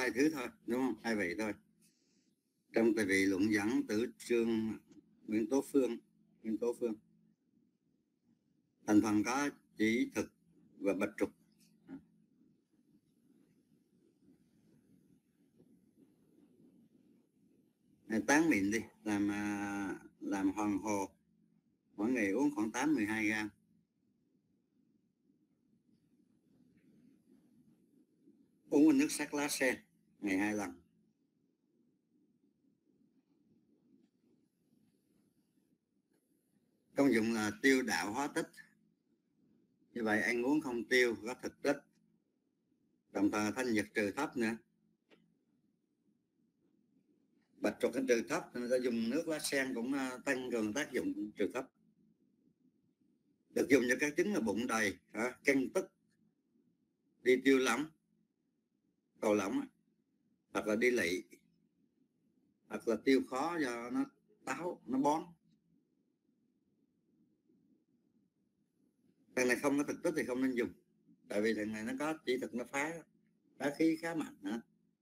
hai thứ thôi, đúng không? Hai vị thôi. Trong tại vì luận dẫn tử trương Nguyên Tố Phương, thành phần có chỉ thực và bạch trục. Tán miệng đi, làm hoàng hồ, mỗi ngày uống khoảng 8-12 gram. Uống nước sắc lá sen ngày 2 lần. Công dụng là tiêu đạo hóa tích. Như vậy ăn uống không tiêu, có thực tích, đồng thời thanh nhiệt trừ thấp nữa. Bạch trục thanh trừ thấp, người ta dùng nước lá sen cũng tăng cường tác dụng trừ thấp. Được dùng cho các chứng là bụng đầy, căng tức, đi tiêu lỏng, cầu lỏng, hoặc là đi lị, hoặc là tiêu khó do nó táo, nó bón. Thằng này không có thực tích thì không nên dùng, tại vì thằng này nó có chỉ thực, nó phá khí khá mạnh hả.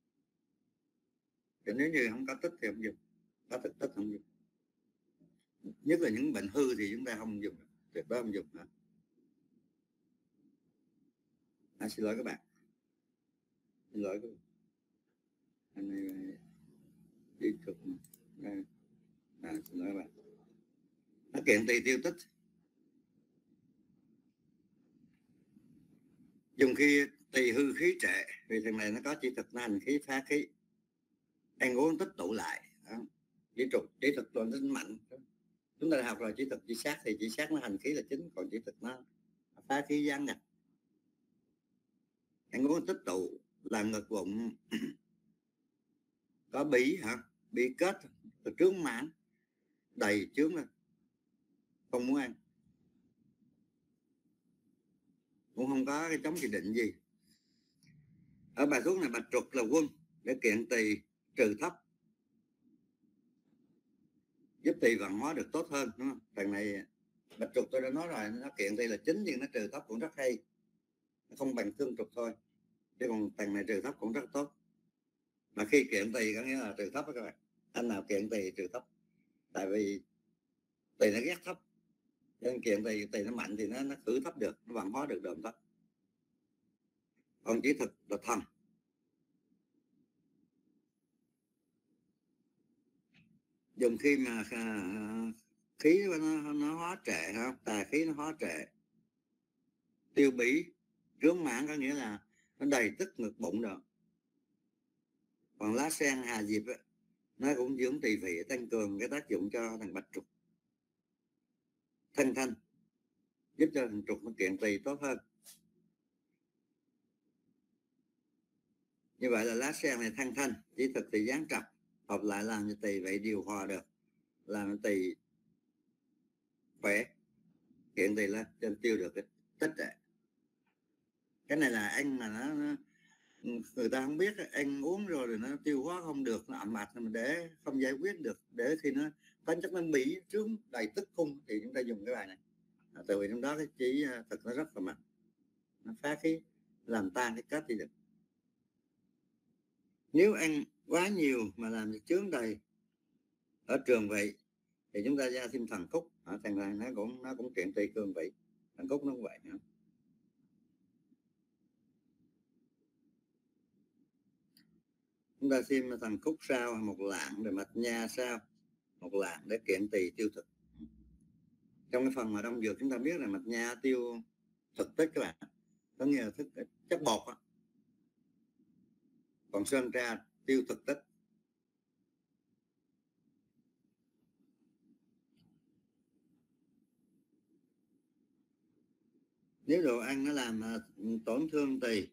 Thì nếu như không có tích thì không dùng, có thực tích không dùng. Nhất là những bệnh hư thì chúng ta không dùng, tuyệt đối không dùng hả. Xin lỗi các bạn, xin lỗi các bạn. Anh này đi thực xin lỗi các bạn. Nó kiện tỳ tiêu tích. Dùng khi tỳ hư khí trệ, vì thằng này nó có chỉ thực, nó hành khí phá khí, ăn uống tích tụ lại. Chỉ thực toàn tính mạnh. Chúng ta học rồi chỉ thực chỉ sát thì chỉ sát nó hành khí là chính, còn chỉ thực nó phá khí gián nhập. Ăn uống tích tụ là ngực bụng có bí bị kết rồi trướng mãn đầy trướng lên, không muốn ăn, cũng không có cái chống chỉ định gì. Ở bài thuốc này bạch trục là quân để kiện tỳ trừ thấp, giúp tỳ vận hóa được tốt hơn, đúng không? Thằng này bạch trục tôi đã nói rồi, nó kiện tỳ là chính nhưng nó trừ thấp cũng rất hay, nó không bằng thương trục thôi, chứ còn thằng này trừ thấp cũng rất tốt. Mà khi kiện tỳ có nghĩa là trừ thấp đó các bạn. Anh nào kiện tỳ trừ thấp, tại vì tỳ nó ghét thấp, cho nên kiện tỳ nó mạnh thì nó khử thấp được, nó vận hóa được đờm thấp. Còn chỉ thực là thần. Dùng khi mà khí nó hóa trệ, tà khí nó hóa trệ, tiêu bỉ, trướng mãn có nghĩa là nó đầy tức ngực bụng rồi. Còn lá sen hà diệp ấy, nó cũng dưỡng tỳ vị, tăng cường cái tác dụng cho thằng bạch trục, thanh giúp cho thằng trục nó kiện tỳ tốt hơn. Như vậy là lá sen này thanh, chỉ thực thì gián trập, hợp lại làm cho tỳ vậy điều hòa được, làm cho tỳ khỏe, kiện tỳ lên, trên tiêu được cái tích trệ. Cái này là ăn mà nó người ta không biết, ăn uống rồi thì nó tiêu hóa không được, nó ẩm ạch, mà để không giải quyết được, để khi nó tính chất nó bị trướng đầy tức cung thì chúng ta dùng cái bài này. Tại vì trong đó cái chỉ thực nó rất là mạnh, nó phá khí, làm tan cái kết đi được. Nếu ăn quá nhiều mà làm cho chướng đầy ở trường vị thì chúng ta ra thêm thần cúc, thằng này nó cũng kiện tỳ cường vị, thần cúc nó cũng vậy nữa. Chúng ta xem thần cúc sao, một lạng, rồi mạch nha sao, một lạng để kiện tỳ tiêu thực. Trong cái phần mà đông dược chúng ta biết là mạch nha tiêu thực tích các bạn, có nghĩa là chất bột đó. Còn sơn tra tiêu thực tích. Nếu đồ ăn nó làm tổn thương tỳ,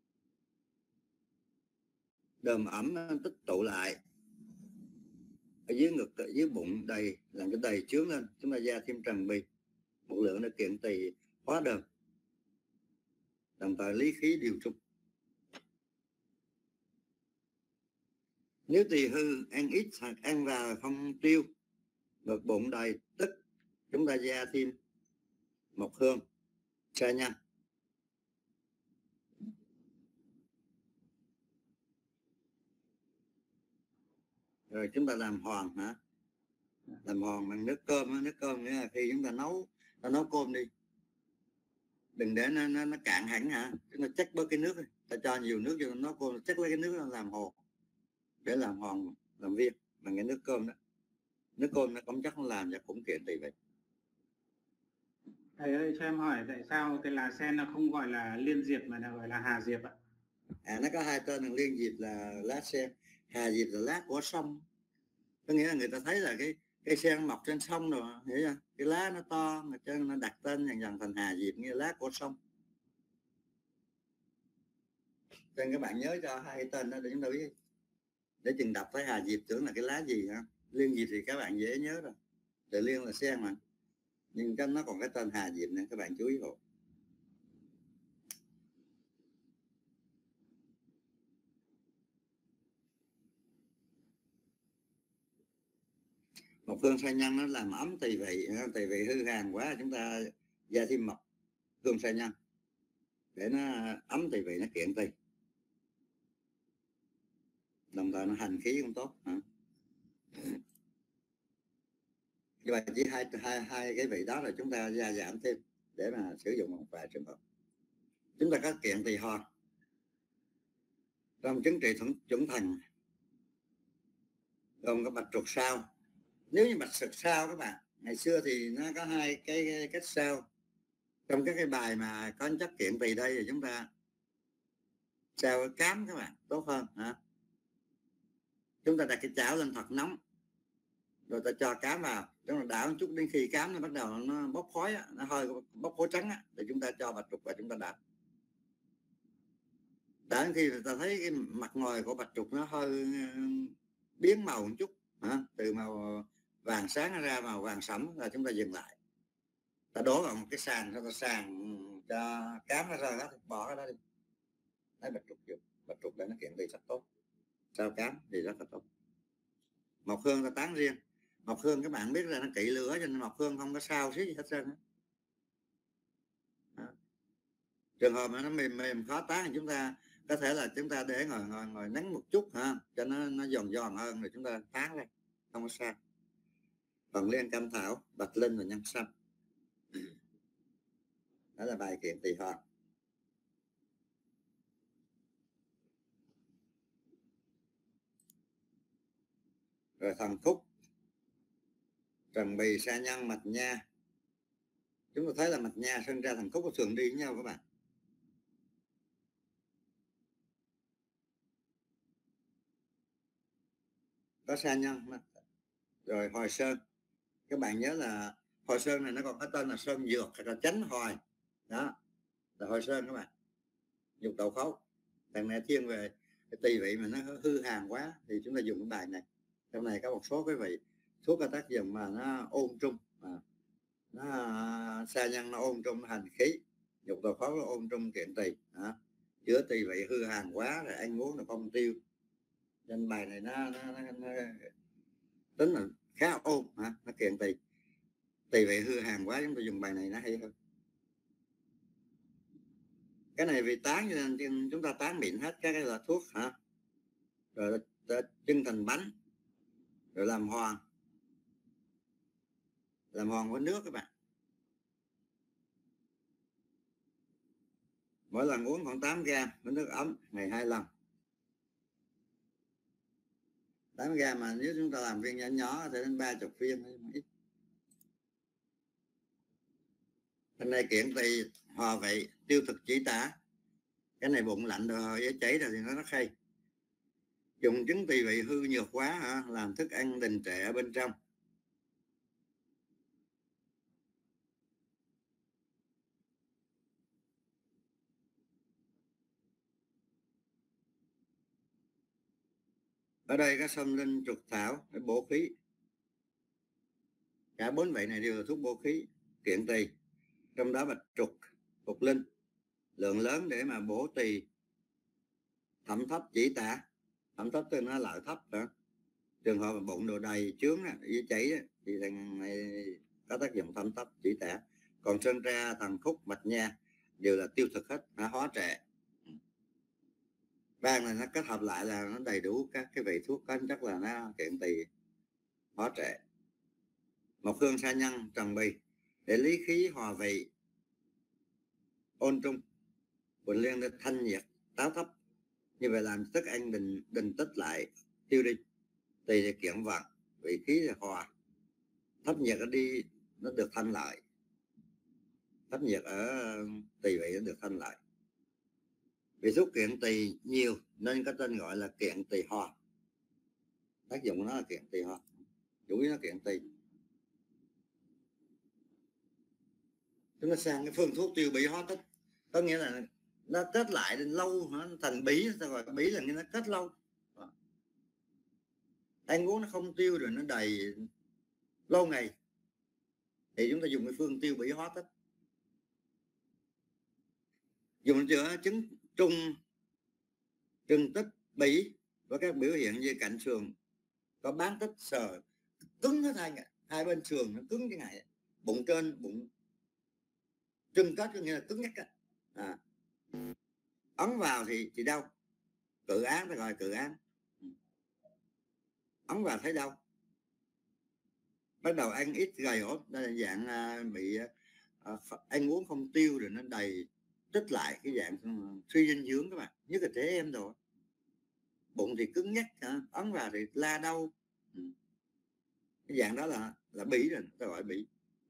đờm ẩm tích tụ lại ở dưới ngực, ở dưới bụng đầy, làm cho đầy trướng lên, chúng ta gia thêm trần bì một lượng để kiện tỳ hóa đờm, đồng thời lý khí điều trung. Nếu tỳ hư, ăn ít hoặc ăn vào không tiêu, ngực bụng đầy tức, chúng ta gia thêm mộc hương, sa nhân. Rồi chúng ta làm hoàn hả? Làm hoàn bằng nước cơm. Nước cơm nghĩa là khi chúng ta nấu cơm đi, đừng để nó cạn hẳn hả, chúng ta chắc bớt cái nước, ta cho nhiều nước vô nấu cơm, chắc lấy cái nước nó làm hồ để làm hoàn, làm viên bằng cái nước cơm đó. Nước cơm nó cũng chắc nó làm cho cũng kiện tỳ vị. Thầy ơi, cho em hỏi tại sao cái lá sen nó không gọi là liên diệp mà là gọi là hà diệp ạ? Nó có hai tên là liên diệp là lá sen, hà diệp là lá của sông. Có nghĩa là người ta thấy là cái sen mọc trên sông rồi, hiểu chưa? Cái lá nó to mà cho nó đặt tên dần dần thành hà diệp, nghĩa là lá của sông. Cho nên các bạn nhớ cho hai cái tên đó để chúng ta biết, để chừng đọc thấy hà diệp tưởng là cái lá gì ha. Liên diệp thì các bạn dễ nhớ rồi, tự liên là sen mà, nhưng nó còn cái tên hà diệp này, các bạn chú ý hộ. Một hương sa nhân nó làm ấm tỳ vị hư hàn quá, chúng ta gia thêm mật hương sa nhân để nó ấm tỳ vị, nó kiện tỳ, đồng thời nó hành khí cũng tốt hả? Nhưng mà chỉ hai cái vị đó là chúng ta gia giảm thêm để mà sử dụng một vài trường hợp. Chúng ta có kiện tỳ ho trong chứng trị chuẩn thần, gồm có bạch trục sao. Nếu như bạch sực sao các bạn, ngày xưa thì nó có hai cái cách sao. Trong các cái bài mà có chất kiện tỳ đây thì chúng ta sao cám các bạn tốt hơn hả? Chúng ta đặt cái chảo lên thật nóng rồi ta cho cám vào, chúng ta đảo một chút đến khi cám nó bắt đầu nó bốc khói, nó hơi bốc khói trắng thì chúng ta cho bạch trục và chúng ta đạp. Đến khi ta thấy cái mặt ngoài của bạch trục nó hơi biến màu một chút hả? Từ màu vàng sáng ra màu vàng sẫm là chúng ta dừng lại, ta đổ vào một cái sàn, ta sàn cho cám nó ra, bỏ cái đó đi, lấy bạch trục dùng. Bạch trục để nó kiện tỳ rất tốt, sao cám thì rất là tốt. Mộc hương ta tán riêng. Mộc hương các bạn biết là nó kỵ lửa, cho nên mộc hương không có sao xí gì hết trơn. Trường hợp mà nó mềm khó tán thì chúng ta có thể là chúng ta để ngồi nắng một chút ha, cho nó giòn giòn hơn, rồi chúng ta tán ra, không có sao. Còn liên cam thảo, bạch linh và nhân sâm, đó là bài kiện tỳ ho. Rồi thần khúc, trần bì, sa nhân, mạch nha. Chúng ta thấy là mạch nha sinh ra thần khúc có thường đi với nhau các bạn. Có sa nhân, rồi hồi sơn. Các bạn nhớ là hồi sơn này nó còn có tên là sơn dược hoặc là chánh hồi, đó là hồi sơn các bạn. Dùng đậu khấu, thằng này thiên về cái tỳ vị mà nó hư hàn quá thì chúng ta dùng cái bài này. Trong này có một số cái vị thuốc có tác dụng mà nó ôn trung, nó sa nhân nó ôn trung, nó hành khí. Dục đậu khấu nó ôn trung kiện tỳ, chữa tỳ vị hư hàn quá rồi ăn uống là không tiêu. Nên bài này nó tính là khá ôn, nó kiện tỳ. Tỳ vị hư hàn quá chúng ta dùng bài này nó hay hơn. Cái này vì tán cho nên chúng ta tán miệng hết các cái loại thuốc hả, rồi chân thành bánh, rồi làm hoàn với nước các bạn. Mỗi lần uống khoảng 8 gram với nước ấm, ngày 2 lần. 8 gram mà nếu chúng ta làm viên nhỏ nhỏ thì đến 30 viên. Hôm nay kiện tỳ hòa vị, tiêu thực chỉ tả. Cái này bụng lạnh rồi dễ chảy rồi thì nó khay. Dùng trứng tỳ vị hư nhược quá hả, làm thức ăn đình trệ ở bên trong. Ở đây có sâm linh, trục thảo để bổ khí. Cả 4 vị này đều là thuốc bổ khí, kiện tỳ. Trong đó bạch trục, phục linh lượng lớn để mà bổ tỳ. Thẩm thấp chỉ tả, thẩm thấp tức nó lợi thấp nữa. Trường hợp mà bụng đồ đầy chướng dễ chảy thì thằng này có tác dụng thẩm thấp chỉ tả. Còn sơn tra, thần khúc, mạch nha đều là tiêu thực hết, hóa trệ. ban này nó kết hợp lại là nó đầy đủ các cái vị thuốc có chắc là nó kiện tỳ hóa trệ. Một hương sa nhân trần bì để lý khí hòa vị ôn trung, quỳnh liên để thanh nhiệt táo thấp, như vậy làm thức ăn đình tích lại tiêu đi, tỳ thì kiện vận, vị khí thì hòa, thấp nhiệt ở đi nó được thanh lại, thấp nhiệt ở tỳ vị nó được thanh lại. Vị thuốc kiện tỳ nhiều nên có tên gọi là kiện tỳ hòa, tác dụng của nó là kiện tỳ hòa, chủ yếu nó kiện tỳ. Chúng ta sang cái phương thuốc tiêu bị hóa tích, có nghĩa là nó kết lại lâu, nó thành bí, ta gọi bí là nó kết lâu. Ăn uống nó không tiêu rồi nó đầy lâu ngày thì chúng ta dùng cái phương tiêu bị hóa tích. Dùng chữa chứng trùng tích bỉ và các biểu hiện như cạnh sườn có bán tích sờ cứng hết hai bên sườn nó cứng cái này, bụng trên bụng trưng kết có nghĩa là cứng nhắc ấn vào thì đau, cự án ta gọi cự án, ấn vào thấy đau, bắt đầu ăn ít gầy ốm, đây là dạng bị ăn uống không tiêu rồi nó đầy tích lại, cái dạng suy dinh dưỡng các bạn, nhất là trẻ em rồi, bụng thì cứng nhắc, ấn vào thì la đau, cái dạng đó là bỉ rồi, ta gọi bỉ.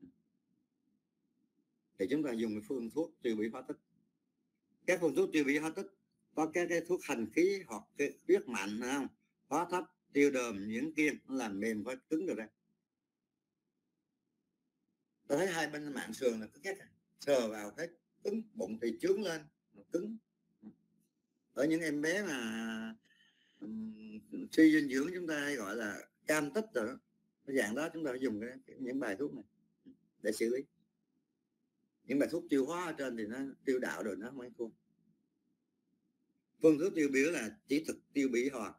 Thì chúng ta dùng cái phương thuốc tiêu bỉ hóa tích. Các phương thuốc tiêu bỉ hóa tích có các cái thuốc hành khí hoặc cái huyết mạnh, không hóa thấp, tiêu đờm, nhuyễn kiên, nó làm mềm và cứng được ra. Ta thấy hai bên mạng sườn là cứng nhắc, sờ vào thấy cứng, bụng thì trướng lên cứng. Ở những em bé mà suy dinh dưỡng chúng ta hay gọi là cam tích rồi đó, cái dạng đó chúng ta phải dùng những bài thuốc này để xử lý. Những bài thuốc tiêu hóa ở trên thì nó tiêu đạo rồi nó không ăn thua. Phương thuốc tiêu biểu là chỉ thực tiêu bỉ hòa.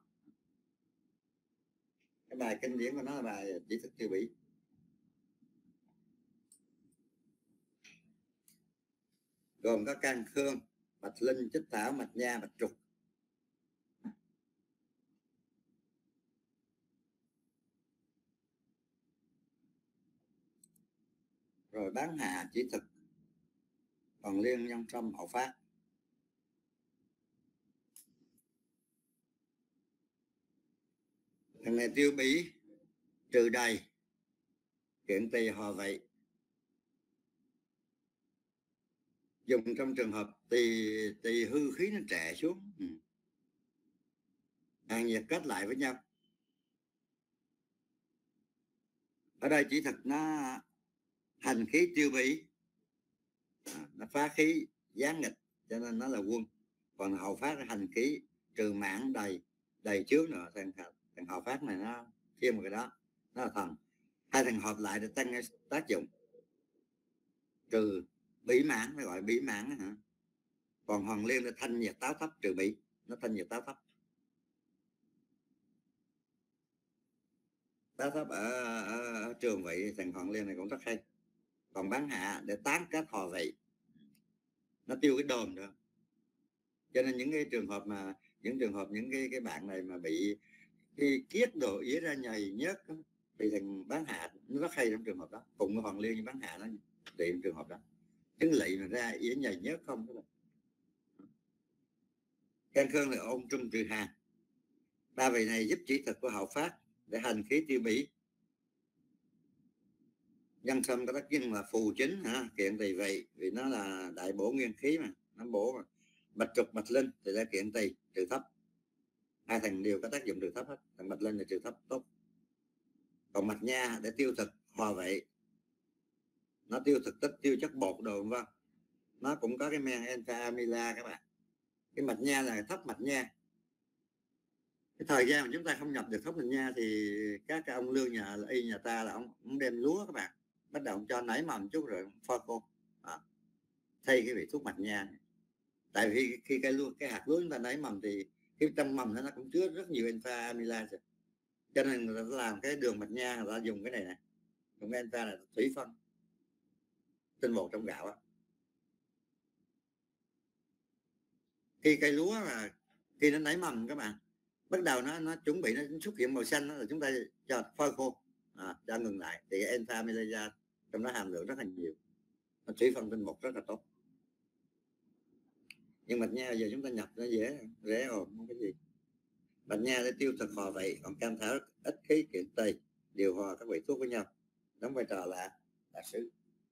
Cái bài kinh điển của nó là bài chỉ thực tiêu bỉ. Gồm có can khương, bạch linh, chích thảo, mạch nha, bạch trục. Rồi bán hạ, chỉ thực, còn liên, nhân sâm, hậu phát. Thằng này tiêu bỉ trừ đầy, kiện tỳ hòa vậy. Dùng trong trường hợp tỳ hư khí nó trệ xuống, hàng nhiệt kết lại với nhau. Ở đây chỉ thực nó hành khí tiêu bỉ, nó phá khí gián nghịch cho nên nó là quân. Còn hậu phát là hành khí trừ mãn đầy trước nữa, thằng hậu phát này nó thêm một cái đó, nó là thần. Hai thằng hợp lại để tăng tác dụng trừ bỉ mãn, nó gọi bỉ mãn hả. Còn hoàng liên là thanh nhiệt táo thấp, trừ bỉ nó thanh nhiệt táo thấp. Táo thấp ở trường vị thằng hoàng liên này cũng rất hay. Còn bán hạ để tán kết hòa vị, nó tiêu cái đờm nữa. Cho nên những cái trường hợp những cái bạn này mà bị cái kiết đồ ía ra nhầy nhớt thì thằng bán hạ nó rất hay trong trường hợp đó. Cùng với hoàng liên với bán hạ nó tiệm trường hợp đó. Chứng lị mà ra ía nhầy nhớt không đó. Can khương là ôn trung trừ hàn. Ba vị này giúp chỉ thực của hậu phát để hành khí tiêu bỉ. Nhân sâm có tác dụng là phù chính kiện tỳ vị, vì nó là đại bổ nguyên khí mà, nó bổ mà. Bạch trục, bạch linh thì là kiện tỳ trừ thấp. Hai thằng đều có tác dụng trừ thấp hết. Thằng bạch linh là trừ thấp tốt. Còn mạch nha để tiêu thực hòa vị, nó tiêu thực tích, tiêu chất bột đồ vân. Nó cũng có cái men alpha amila các bạn. Cái mạch nha là thấp mạch nha. Cái thời gian mà chúng ta không nhập được thấp mạch nha thì các cái ông lương nhà ta là ông đem lúa các bạn, bắt đầu ông cho nảy mầm chút rồi pha khô thay cái vị thuốc mạch nha. Tại vì khi cái hạt lúa chúng ta nảy mầm thì cái trong mầm nó cũng chứa rất nhiều alpha amila rồi. Cho nên người ta làm cái đường mạch nha, người ta dùng cái này nè, dùng cái alpha là thủy phân tinh bột trong gạo á. Khi cây lúa mà khi nó nảy mầm các bạn, bắt đầu nó chuẩn bị nó xuất hiện màu xanh, đó là chúng ta cho phơi khô, cho ngừng lại, thì enpha trong đó hàm lượng rất là nhiều, nó thủy phân tinh bột rất là tốt. Nhưng bạch nha giờ chúng ta nhập nó dễ ồn, không có gì. Bạch nha để tiêu thực hòa vậy, còn cam thảo ít khí kiện tây, điều hòa các vị thuốc với nhau, đóng vai trò là đại sứ.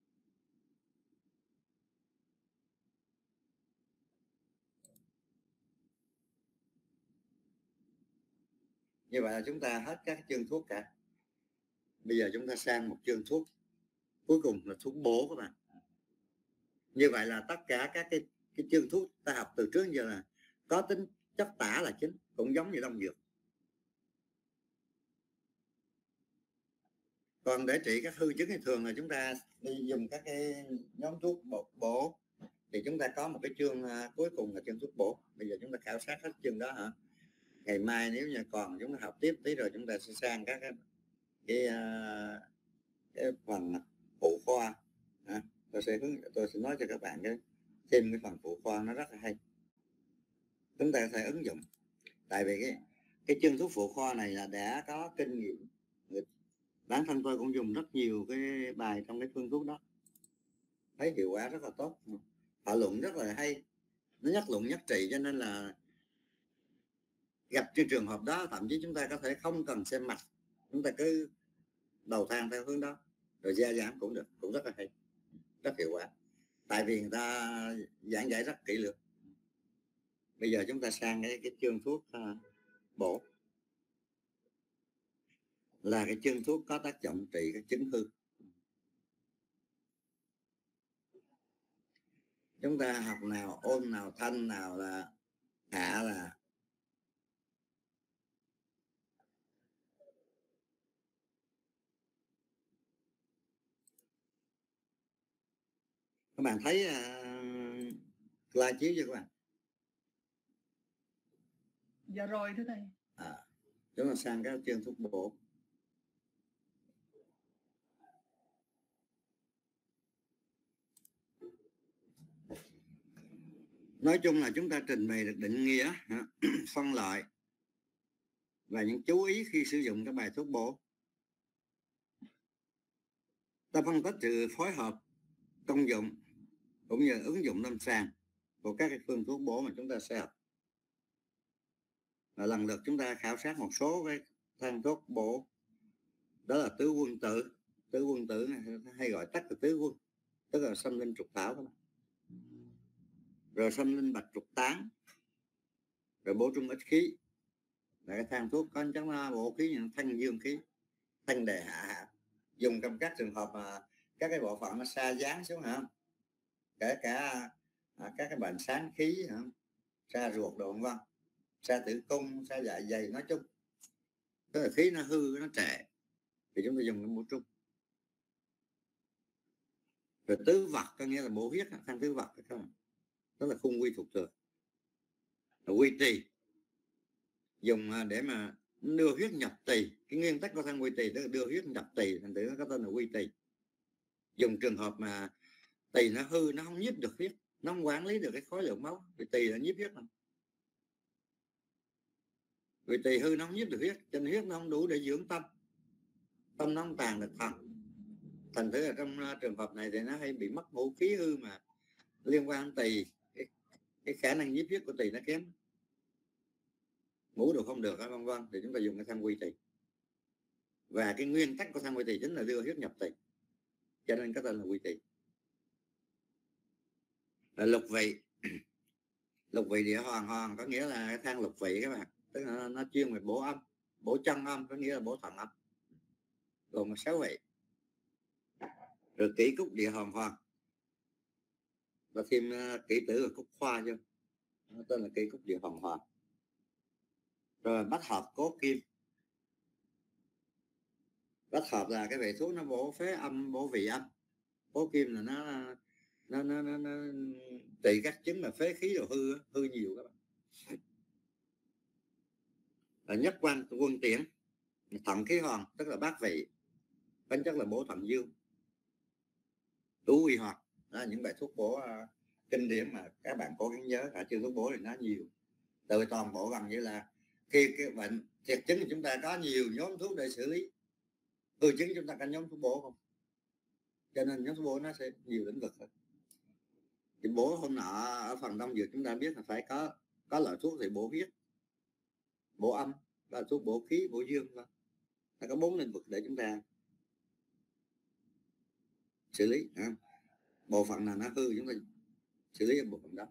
Như vậy là chúng ta hết các chương thuốc cả. Bây giờ chúng ta sang một chương thuốc cuối cùng là thuốc bổ các bạn. Như vậy là tất cả các cái chương thuốc ta học từ trước giờ là có tính chất tả là chính, cũng giống như đông dược. Còn để trị các hư chứng thì thường là chúng ta đi dùng các cái nhóm thuốc bổ, thì chúng ta có một cái chương cuối cùng là chương thuốc bổ. Bây giờ chúng ta khảo sát hết chương đó hả? Ngày mai nếu như còn chúng ta học tiếp tí rồi chúng ta sẽ sang các cái phần phụ khoa. Tôi sẽ nói cho các bạn thêm cái phần phụ khoa, nó rất là hay, chúng ta có thể ứng dụng. Tại vì cái chương thuốc phụ khoa này là đã có kinh nghiệm, bản thân tôi cũng dùng rất nhiều cái bài trong cái phương thuốc đó, thấy hiệu quả rất là tốt, thảo luận rất là hay, nó nhất luận nhất trị, cho nên là gặp cái trường hợp đó thậm chí chúng ta có thể không cần xem mạch, chúng ta cứ đầu thang theo hướng đó rồi gia giảm cũng được, cũng rất là hay, rất hiệu quả, tại vì người ta giảng giải rất kỹ lưỡng. Bây giờ chúng ta sang cái chương thuốc bổ, là cái chương thuốc có tác dụng trị các chứng hư. Chúng ta học nào ôn nào thanh nào là hạ là các bạn thấy slide chiếu chưa các bạn? Dạ rồi thưa thầy. Chúng ta sang các chương thuốc bổ. Nói chung là chúng ta trình bày được định nghĩa, phân loại và những chú ý khi sử dụng các bài thuốc bổ. Ta phân tích sự phối hợp, công dụng cũng như ứng dụng lâm sàng của các cái phương thuốc bổ mà chúng ta sẽ học. Và lần lượt chúng ta khảo sát một số cái thang thuốc bổ, đó là tứ quân tử. Tứ quân tử này hay gọi tắt là tứ quân, tức là xâm linh trục thảo đó. Rồi xâm linh bạch trục tán, rồi bổ trung ích khí, là cái thang thuốc có chắc là bổ khí như thanh dương khí, thanh đề hạ, dùng trong các trường hợp mà các cái bộ phận nó xa dáng xuống hả, kể cả các cái bệnh sáng khí hả, xa ruột đồ vân, xa tử cung, xa dạ dày, nói chung tức là khí nó hư nó trệ thì chúng ta dùng cái bổ trung. Rồi tứ vật có nghĩa là bổ huyết, thang tứ vật không, đó là khung quy thuộc thừa. Rồi quy trì dùng để mà đưa huyết nhập tỳ, cái nguyên tắc của thang quy trì tức là đưa huyết nhập tỳ, thành thử nó có tên là quy trì. Dùng trường hợp mà tỳ nó hư, nó không nhiếp được huyết, nó không quản lý được cái khối lượng máu, vì tỳ là nhiếp huyết mà. Vì tỳ hư nó không nhiếp được huyết, cho nên huyết nó không đủ để dưỡng tâm, tâm nó không tàn được thần. Thành thử là trong trường hợp này thì nó hay bị mất ngũ khí hư mà liên quan đến tỳ, cái khả năng nhiếp huyết của tỳ nó kém, ngủ được không được vân vân, thì chúng ta dùng cái thang quy tỳ. Và cái nguyên tắc của thang quy tỳ chính là đưa huyết nhập tỳ, cho nên có tên là quy tỳ. Là lục vị. Lục vị địa hoàng có nghĩa là cái thang lục vị các bạn, tức là nó chuyên về bổ âm, bổ chân âm có nghĩa là bổ thần âm, gồm 6 vị. Rồi kỷ cúc địa hoàng và thêm kỷ tử và cúc khoa vô, nó tên là kỷ cúc địa hoàng. Rồi bách hợp cố kim. Bách hợp là cái vị thuốc nó bổ phế âm, bổ vị âm. Cố kim là nó trị các chứng mà phế khí rồi hư nhiều các bạn. Là nhất quan quân tiễn, thận khí hoàng tức là bát vị, tính chất là bổ thận dương. Tú uy hoạt, đó là những bài thuốc bổ kinh điển mà các bạn cố gắng nhớ, cả chương thuốc bổ thì nó nhiều. Từ toàn bộ gần như là khi cái bệnh thiệt chứng thì chúng ta có nhiều nhóm thuốc để xử lý, hư chứng chúng ta có nhóm thuốc bổ không, cho nên nhóm thuốc bổ nó sẽ nhiều lĩnh vực hơn. Thì bổ hôm nọ ở phần đông dược chúng ta biết là phải có loại thuốc thì bổ huyết, bổ âm, là thuốc bổ khí, bổ dương, nó có 4 lĩnh vực để chúng ta xử lý. Bộ phận nào nó hư chúng ta xử lý ở bộ phận đó.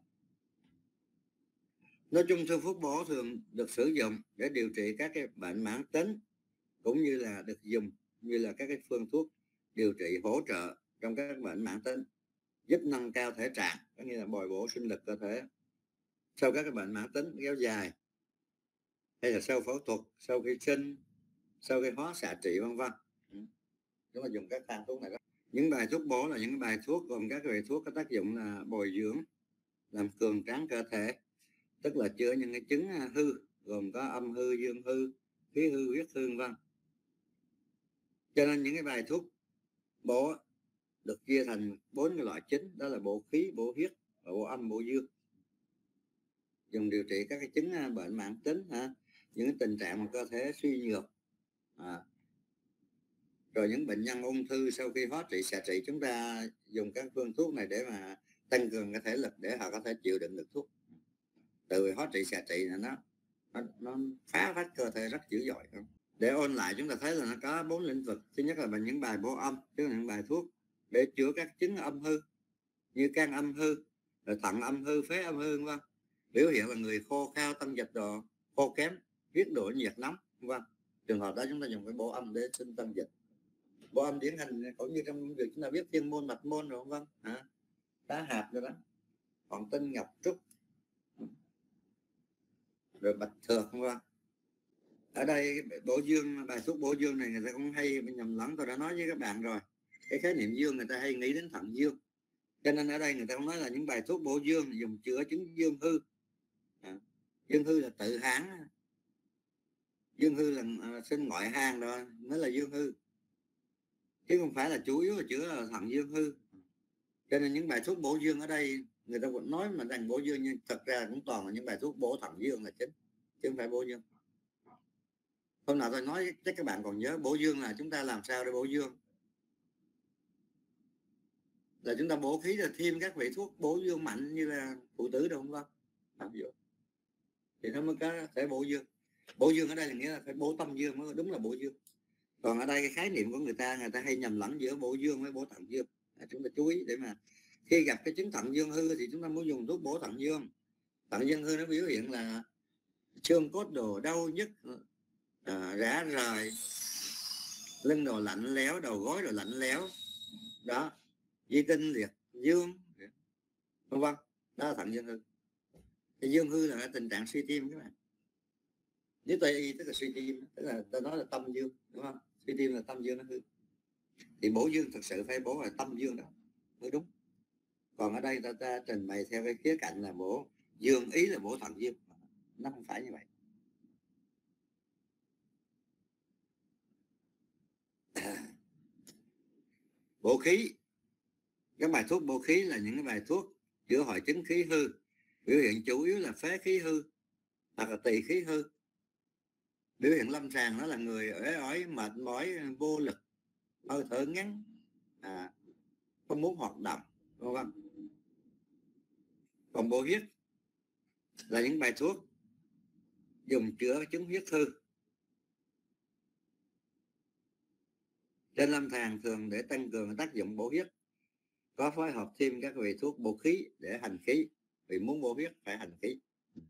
Nói chung thuốc phúc bổ thường được sử dụng để điều trị các cái bệnh mãn tính, cũng như là được dùng như là các cái phương thuốc điều trị hỗ trợ trong các bệnh mãn tính, giúp nâng cao thể trạng, có nghĩa là bồi bổ sinh lực cơ thể sau các cái bệnh mãn tính kéo dài, hay là sau phẫu thuật, sau khi sinh, sau khi hóa xạ trị, vân vân. Chúng ta dùng các thang thuốc này đó. Những bài thuốc bổ là những bài thuốc gồm các bài thuốc có tác dụng là bồi dưỡng, làm cường tráng cơ thể, tức là chữa những cái chứng hư, gồm có âm hư, dương hư, khí hư, huyết hư, vân. Cho nên những cái bài thuốc bổ được chia thành 4 cái loại chính, đó là bổ khí, bổ huyết, bổ âm, bổ dương, dùng điều trị các cái chứng bệnh mãn tính, những cái tình trạng mà cơ thể suy nhược, rồi những bệnh nhân ung thư sau khi hóa trị xạ trị, chúng ta dùng các phương thuốc này để mà tăng cường cái thể lực để họ có thể chịu đựng được thuốc. Từ hóa trị xạ trị là nó phá vách cơ thể rất dữ dội. Để ôn lại chúng ta thấy là nó có 4 lĩnh vực. Thứ nhất là bằng những bài bổ âm, tức là những bài thuốc để chữa các chứng âm hư như can âm hư, rồi thận âm hư, phế âm hư, vân. Biểu hiện là người khô khao, tâm dịch độ khô kém, huyết độ nhiệt nóng, vân. Trường hợp đó chúng ta dùng cái bổ âm để sinh tâm dịch. Bổ âm điển hình cũng như trong việc chúng ta biết thiên môn, bạch môn rồi, vân, tá hạt rồi đó, còn tinh, ngọc, trúc, rồi bạch thược, vân. Ở đây bổ dương, bài thuốc bổ dương này người ta cũng hay nhầm lẫn, tôi đã nói với các bạn rồi, cái khái niệm dương người ta hay nghĩ đến thận dương, cho nên ở đây người ta cũng nói là những bài thuốc bổ dương dùng chữa chứng dương hư. Dương hư là tự hán, dương hư là sinh ngoại hang rồi mới là dương hư, chứ không phải là chủ yếu là chữa thận dương hư. Cho nên những bài thuốc bổ dương ở đây người ta vẫn nói mà rằng bổ dương, nhưng thật ra cũng toàn là những bài thuốc bổ thận dương là chính, chứ không phải bổ dương. Hôm nào tôi nói chắc các bạn còn nhớ, bổ dương là chúng ta làm sao để bổ dương, là chúng ta bổ khí, là thêm các vị thuốc bổ dương mạnh như là phụ tử đâu, không làm gì thì nó mới có thể bổ dương. Bổ dương ở đây là nghĩa là phải bổ tâm dương mới đúng là bổ dương. Còn ở đây cái khái niệm của người ta hay nhầm lẫn giữa bổ dương với bổ thận dương. Chúng ta chú ý để mà khi gặp cái chứng thận dương hư thì chúng ta muốn dùng thuốc bổ thận dương. Thận dương hư nó biểu hiện là xương cốt đồ đau nhức, rã rời, lưng đồ lạnh lẽo, đầu gối đồ lạnh lẽo đó, di tinh liệt dương, vân vân, đó là thận dương hư. Thì dương hư là cái tình trạng suy tim các bạn. Nếu tây y tức là suy tim, tức là ta nói là tâm dương, đúng không? Suy tim là tâm dương nó hư, thì bổ dương thực sự phải bổ là tâm dương đó mới đúng. Còn ở đây ta trình bày theo cái khía cạnh là bổ dương, ý là bổ thận dương, nó không phải như vậy. Bổ khí, các bài thuốc bổ khí là những cái bài thuốc chữa hội chứng khí hư, biểu hiện chủ yếu là phế khí hư hoặc là tỳ khí hư. Biểu hiện lâm sàng nó là người uể oải, mệt mỏi, vô lực, hơi thở ngắn, không muốn hoạt động, vân vân. Còn bổ huyết là những bài thuốc dùng chữa chứng huyết hư. Trên lâm sàng thường để tăng cường tác dụng bổ huyết, có phối hợp thêm các vị thuốc bổ khí để hành khí, vì muốn bổ huyết phải hành khí.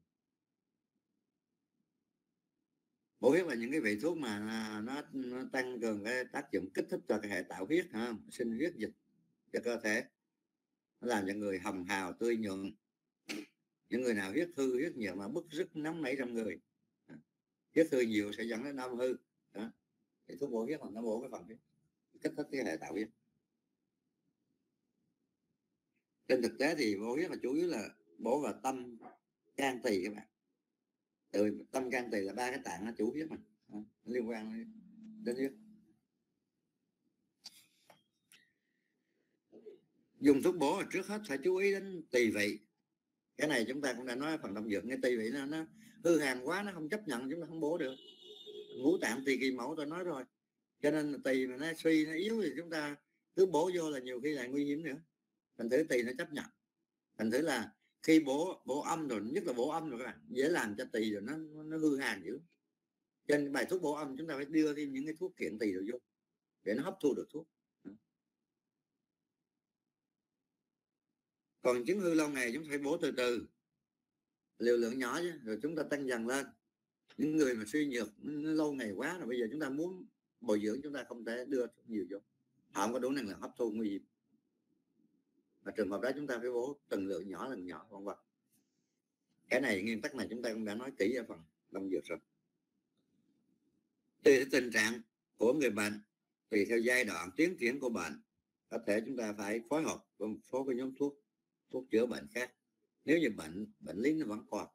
Bổ huyết là những cái vị thuốc mà nó tăng cường cái tác dụng kích thích cho cái hệ tạo huyết, sinh huyết dịch cho cơ thể, nó làm cho người hồng hào tươi nhuận. Những người nào huyết hư, huyết nhiều mà bức rứt nóng nảy trong người, huyết hư nhiều sẽ dẫn đến âm hư đó. Thì thuốc bổ huyết là nó bổ cái phần huyết, kích thích cái hệ tạo huyết. Trên thực tế thì bổ huyết là chủ yếu là bổ vào tâm, can, tỳ các bạn. Từ tâm, can, tỳ là 3 cái tạng nó chủ huyết mà, liên quan đến huyết. Dùng thuốc bổ trước hết phải chú ý đến tỳ vị. Cái này chúng ta cũng đã nói phần động dược, cái tỳ vị nó hư hàn quá, nó không chấp nhận, chúng ta không bổ được. Ngũ tạng tỳ kỳ mẫu tôi nói rồi, cho nên tỳ mà nó suy, nó yếu thì chúng ta cứ bổ vô là nhiều khi lại nguy hiểm nữa. Thành thử tỳ nó chấp nhận. Thành thử là khi bổ âm rồi, nhất là bổ âm rồi các bạn, dễ làm cho tỳ rồi nó hư hàn dữ. Cho nên bài thuốc bổ âm chúng ta phải đưa thêm những cái thuốc kiện tỳ rồi vô để nó hấp thu được thuốc. Còn chứng hư lâu ngày chúng ta phải bổ từ từ, liều lượng nhỏ chứ, rồi chúng ta tăng dần lên. Những người mà suy nhược lâu ngày quá rồi, bây giờ chúng ta muốn bồi dưỡng, chúng ta không thể đưa nhiều vô, họ không có đủ năng lượng hấp thu, nguy hiểm. Và trường hợp đó chúng ta phải bổ từng lượng nhỏ, vân vân. Cái này, nguyên tắc này chúng ta cũng đã nói kỹ ở phần đông dược rồi. Tùy theo tình trạng của người bệnh, tùy theo giai đoạn tiến triển của bệnh, có thể chúng ta phải phối hợp với một số cái nhóm thuốc chữa bệnh khác, nếu như bệnh lý nó vẫn còn.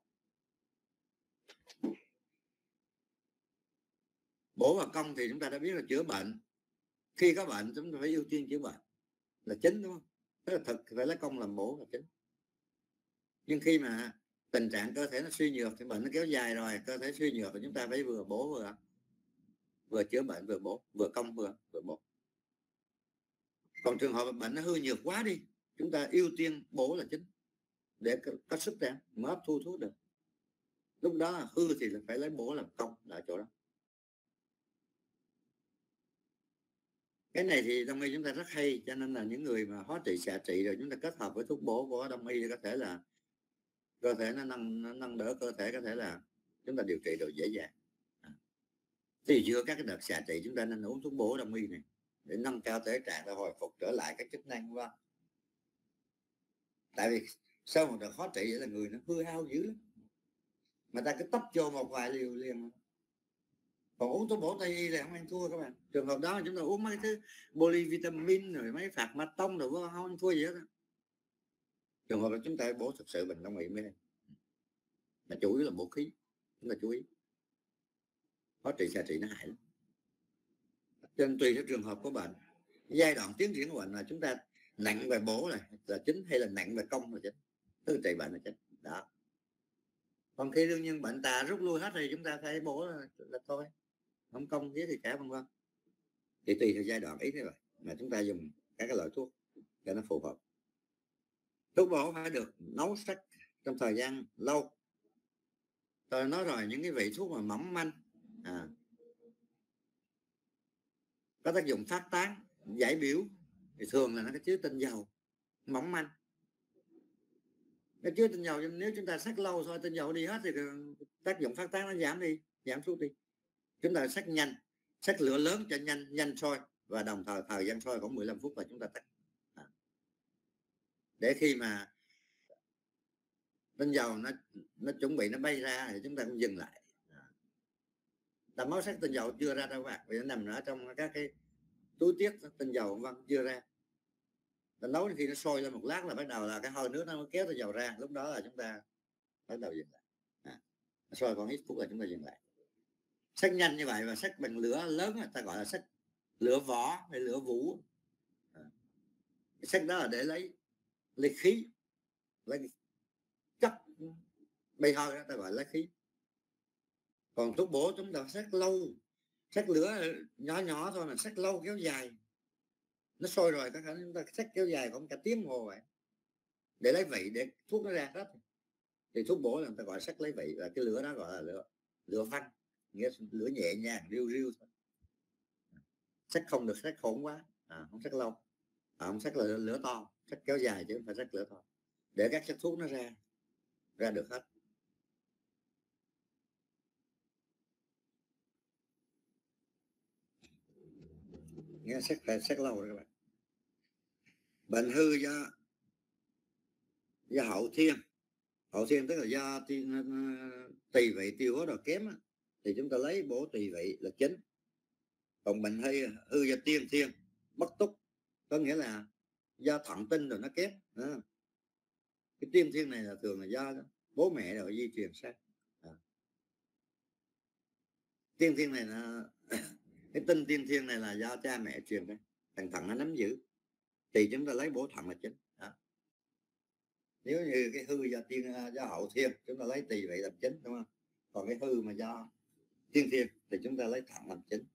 Bổ và công thì chúng ta đã biết là chữa bệnh. Khi có bệnh chúng ta phải ưu tiên chữa bệnh là chính, đúng không? Tức là thực phải lấy công làm bổ là chính. Nhưng khi mà tình trạng cơ thể nó suy nhược thì bệnh nó kéo dài rồi, cơ thể suy nhược thì chúng ta phải vừa bổ vừa chữa bệnh, vừa bổ, vừa công vừa bổ. Còn trường hợp bệnh nó hư nhược quá đi, chúng ta ưu tiên bổ là chính để có sức ra mới hấp thu thuốc được. Lúc đó là hư thì phải lấy bổ làm công là chỗ đó. Cái này thì đông y chúng ta rất hay, cho nên là những người mà hóa trị xạ trị rồi chúng ta kết hợp với thuốc bổ của đông y thì có thể là cơ thể nó nâng đỡ cơ thể, có thể là chúng ta điều trị được dễ dàng. Thì giữa các cái đợt xạ trị chúng ta nên uống thuốc bổ đông y này để nâng cao thể trạng, để hồi phục trở lại các chức năng của bạn. Tại vì sau một đợt hóa trị vậy là người nó hư hao dữ lắm, mà ta cứ tấp vô một vài liều liền. Còn uống thuốc bổ tây y là không ăn thua các bạn. Trường hợp đó chúng ta uống mấy thứ polyvitamin rồi mấy phạt ma tông rồi không ăn thua gì hết. Trường hợp là chúng ta bổ thực sự bệnh đông y mới, mà chủ yếu là bổ khí, chúng ta chú ý. Hóa trị xạ trị nó hại lắm. Cho nên tùy theo trường hợp của bệnh, giai đoạn tiến triển của bệnh là chúng ta nặng về bổ là chính, hay là nặng về công là chính, tức là trị bệnh là chính đó. Còn khi đương nhiên bệnh tà rút lui hết thì chúng ta phải bổ là thôi, không công với thì cả, vân vân. Thì tùy theo giai đoạn ý thế rồi mà chúng ta dùng các cái loại thuốc cho nó phù hợp. Thuốc bổ phải được nấu sắc trong thời gian lâu. Tôi nói rồi, những cái vị thuốc mà mỏng manh có tác dụng phát tán, giải biểu thì thường là nó có chứa tinh dầu mỏng manh. Nó chứa tinh dầu, nếu chúng ta sắc lâu thôi tinh dầu đi hết thì tác dụng phát tán nó giảm xuống đi. Chúng ta sắc nhanh, sắc lửa lớn cho nhanh sôi, và đồng thời gian sôi khoảng 15 phút là chúng ta tắt. Để khi mà tinh dầu nó chuẩn bị nó bay ra thì chúng ta cũng dừng lại. Tầm máu sắc tinh dầu chưa ra đâu các bạn, vì nó nằm ở trong các cái túi tiết tinh dầu vân chưa ra. Ta nấu khi nó sôi lên một lát là bắt đầu là cái hơi nước nó kéo tinh dầu ra, lúc đó là chúng ta bắt đầu dừng lại. Sôi còn ít phút là chúng ta dừng lại. Sắc nhanh như vậy và sắc bằng lửa lớn ta gọi là sắc lửa vỏ hay lửa vũ. Cái sắc đó là để lấy khí, lấy chất bay hơi đó ta gọi là khí. Còn thuốc bổ chúng ta sắc lâu, sắc lửa nhỏ thôi mà sắc lâu kéo dài, nó sôi rồi có khả năng chúng ta sắc kéo dài khoảng cả tiếng hồ vậy để lấy vị, để thuốc nó ra hết. Thì thuốc bổ là người ta gọi sắc lấy vị, và cái lửa đó gọi là lửa phanh, nghĩa lửa nhẹ nhàng riu thôi. Sắc không được sắc khổn quá, không sắc lâu, không sắc là lửa to, sắc kéo dài chứ không phải sắc lửa to, để các chất thuốc nó ra được hết. Nghe sắc lâu rồi các bạn. Bệnh hư do hậu thiên tức là do tỳ vị tiêu hóa đồ kém thì chúng ta lấy bổ tỳ vị là chính. Còn bệnh hư do tiên thiên bất túc, có nghĩa là do thận tinh rồi nó kém. Cái tiên thiên này là thường là do bố mẹ rồi di truyền sang. Tiên thiên này là cái tinh tiên thiên này là do cha mẹ truyền ra, thằng thận nó nắm giữ thì chúng ta lấy bổ thận là chính. Nếu như cái hư do hậu thiên chúng ta lấy tỳ vị làm chính, đúng không? Còn cái hư mà do tiên thiên thì chúng ta lấy thận làm chính.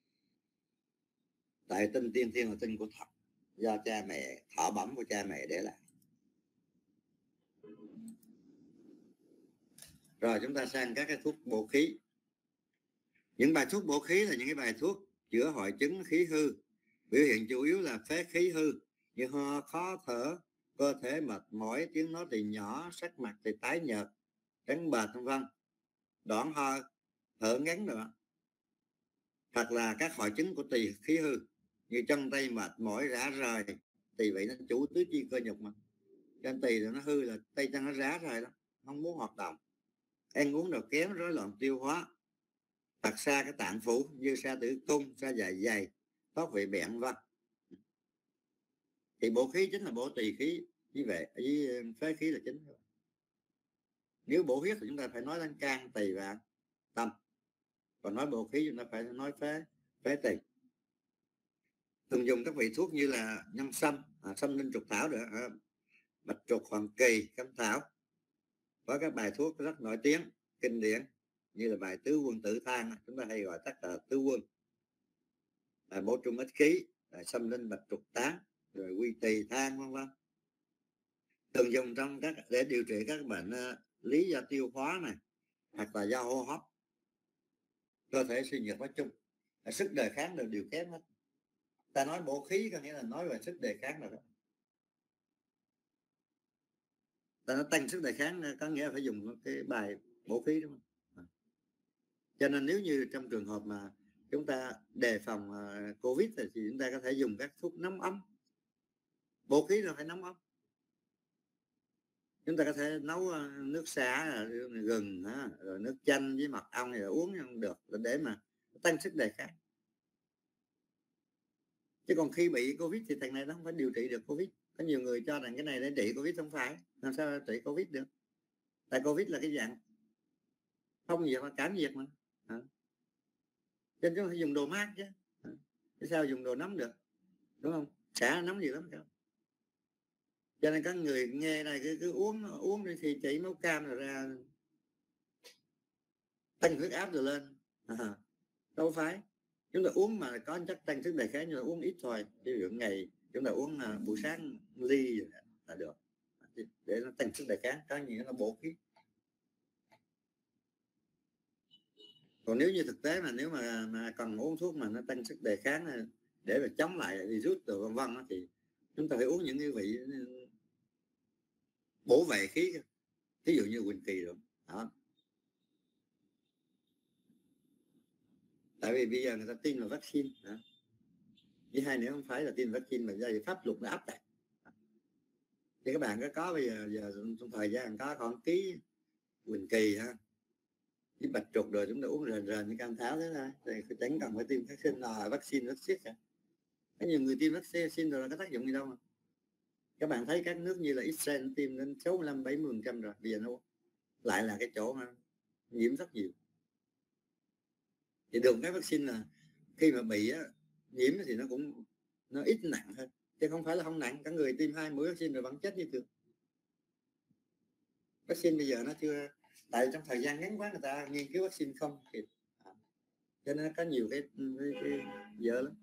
Tại tinh tiên thiên là tinh của thận, do cha mẹ, thọ bẩm của cha mẹ để lại. Rồi chúng ta sang các cái thuốc bổ khí. Những bài thuốc bổ khí là những cái bài thuốc chữa hội chứng khí hư, biểu hiện chủ yếu là phế khí hư như ho, khó thở, cơ thể mệt mỏi, tiếng nói thì nhỏ, sắc mặt thì tái nhợt, trắng bệch vân vân, đoạn ho, thở ngắn nữa. Hoặc là các hội chứng của tỳ khí hư như chân tay mệt mỏi, rã rời. Tỳ vị nó chủ tứ chi cơ nhục mà, chân tỳ nó hư là tay chân nó rã rời đó, không muốn hoạt động, ăn uống đồ kém, rối loạn tiêu hóa, hoặc xa cái tạng phủ như xa tử cung, xa dạ dày, thoát vị bẹn vân. Thì bổ khí chính là bổ tỳ khí với phế khí là chính. Nếu bổ huyết thì chúng ta phải nói đến can, tỳ và tâm, còn nói bổ khí chúng ta phải nói phế tỳ. Thường dùng các vị thuốc như là nhân sâm, sâm linh trục thảo nữa, bạch trục, hoàng kỳ, cam thảo. Có các bài thuốc rất nổi tiếng kinh điển như là bài tứ quân tử thang, chúng ta hay gọi tắt là tứ quân, bổ trung ích khí, sâm linh, bạch trục tán, rồi quy tỳ thang vân vân. Thường dùng trong để điều trị các bệnh lý do tiêu hóa này, hoặc là do hô hấp, cơ thể suy nhược nói chung, sức đề kháng đều kém hết. Ta nói bổ khí có nghĩa là nói về sức đề kháng rồi đó. Ta nói tăng sức đề kháng có nghĩa là phải dùng cái bài bổ khí, đúng không? Cho nên nếu như trong trường hợp mà chúng ta đề phòng Covid thì chúng ta có thể dùng các thuốc nóng ấm. Bổ khí là phải nóng ấm. Chúng ta có thể nấu nước xả, gừng, rồi nước chanh với mật ong này là uống không được, để mà tăng sức đề kháng. Chứ còn khi bị Covid thì thằng này nó không phải điều trị được Covid. Có nhiều người cho rằng cái này để trị Covid, không phải. Làm sao trị Covid được? Tại Covid là cái dạng phong nhiệt, cảm nhiệt mà. Cho nên chúng ta phải dùng đồ mát chứ. Chứ sao dùng đồ nóng được, đúng không? Xả nóng nhiều lắm không? Cho nên các người nghe này cứ uống đi thì chảy máu cam rồi ra tăng huyết áp rồi lên. Đâu phải. Chúng ta uống mà có chất tăng sức đề kháng, nhưng mà uống ít thôi. Ví dụ ngày chúng ta uống buổi sáng ly là được, để nó tăng sức đề kháng. Có nhiều nó bổ khí. Còn nếu như thực tế mà nếu mà cần uống thuốc mà nó tăng sức đề kháng để mà chống lại virus rồi vân vân thì chúng ta phải uống những cái vị bổ vệ khí, ví dụ như Quỳnh Kỳ rồi đó. Tại vì bây giờ người ta tin vào vaccine đó. Với hai nữa không phải là tin vaccine mà do pháp luật đã áp đặt. Thì các bạn có bây giờ trong thời gian có con ký Quỳnh Kỳ với bạch trục rồi chúng ta uống rền như cam tháo thế thôi, thì chẳng cần phải tiêm vaccine cả. Có nhiều người tiêm vaccine rồi có tác dụng gì đâu mà. Các bạn thấy các nước như là Israel tiêm đến 65-70% rồi, bây giờ nó lại là cái chỗ mà nhiễm rất nhiều. Thì đường cái vaccine là khi mà bị nhiễm thì nó ít nặng hơn, chứ không phải là không nặng. Các người tiêm 2 mũi vaccine rồi vẫn chết như thường. Vaccine bây giờ nó chưa, tại trong thời gian ngắn quá người ta nghiên cứu vaccine không kịp, cho nên có nhiều cái dở lắm.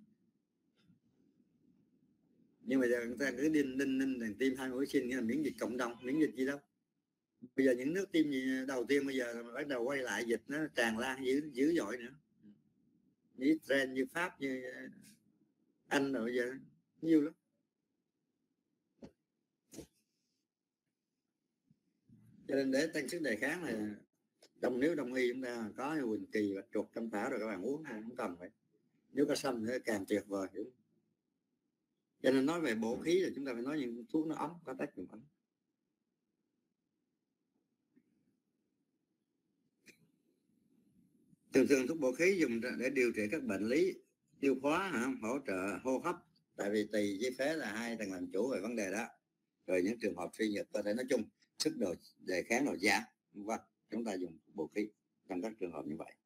Nhưng mà giờ người ta cứ đinh tiêm 2 mũi vaccine nghĩa là miễn dịch cộng đồng, miễn dịch gì đâu. Bây giờ những nước tiêm gì đầu tiên bây giờ bắt đầu quay lại dịch nó tràn lan dữ dội nữa, như Israel, như Pháp, như Anh rồi bây giờ nhiều lắm. Cho nên để tăng sức đề kháng này nếu đông y chúng ta có Quỳnh Kỳ, bạch trục, cam thảo rồi các bạn uống không cần phải. Nếu có sâm thì càng tuyệt vời. Cho nên nói về bổ khí là chúng ta phải nói những thuốc nó ấm, có tác dụng ấm. Thường thuốc bổ khí dùng để điều trị các bệnh lý tiêu hóa, hỗ trợ hô hấp. Tại vì tỳ với phế là hai thằng làm chủ về vấn đề đó. Rồi những trường hợp suy nhược cơ thể nói chung, sức đề kháng nó giảm, vâng, chúng ta dùng bổ khí trong các trường hợp như vậy.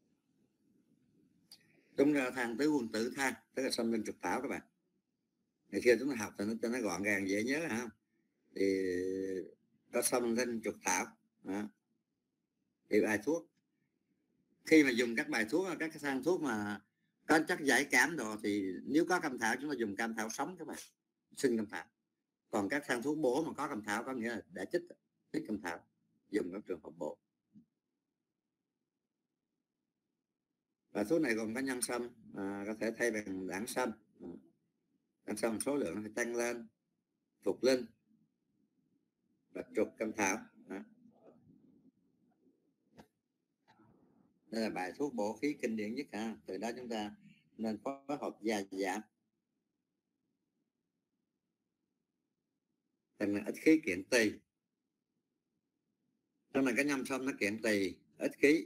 Chúng ra thang tứ quân tử thang, tức là sâm linh trục thảo các bạn. ngày xưa chúng ta học thì nó cho nó gọn gàng dễ nhớ hả, thì có xâm linh trục thảo đó. Thì bài thuốc khi mà dùng các bài thuốc, các cái thang thuốc mà có chất giải cảm đồ thì nếu có cam thảo chúng ta dùng cam thảo sống các bạn, sinh cam thảo. Còn các thang thuốc bổ mà có cam thảo có nghĩa là đã chích cam thảo, dùng các trường hợp bổ. Và thuốc này gồm có nhân sâm, có thể thay bằng đảng sâm. Đảng sâm số lượng nó phải tăng lên, phục linh, bạch trục, cam thảo đó. Đây là bài thuốc bổ khí kinh điển nhất ha. Từ đó chúng ta nên phối hợp gia giảm. Thành là ít khí kiện tỳ. Trong này cái nhâm sâm nó kiện tỳ, ít khí,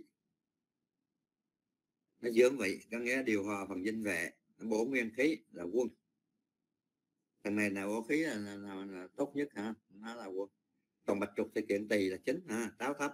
nó dưỡng vị, có nghĩa điều hòa phần dinh vệ, nó bổ nguyên khí là quân. Thằng này là bổ khí là tốt nhất hả, nó là quân. Còn bạch trục thì kiện tỳ là chính ha, táo thấp.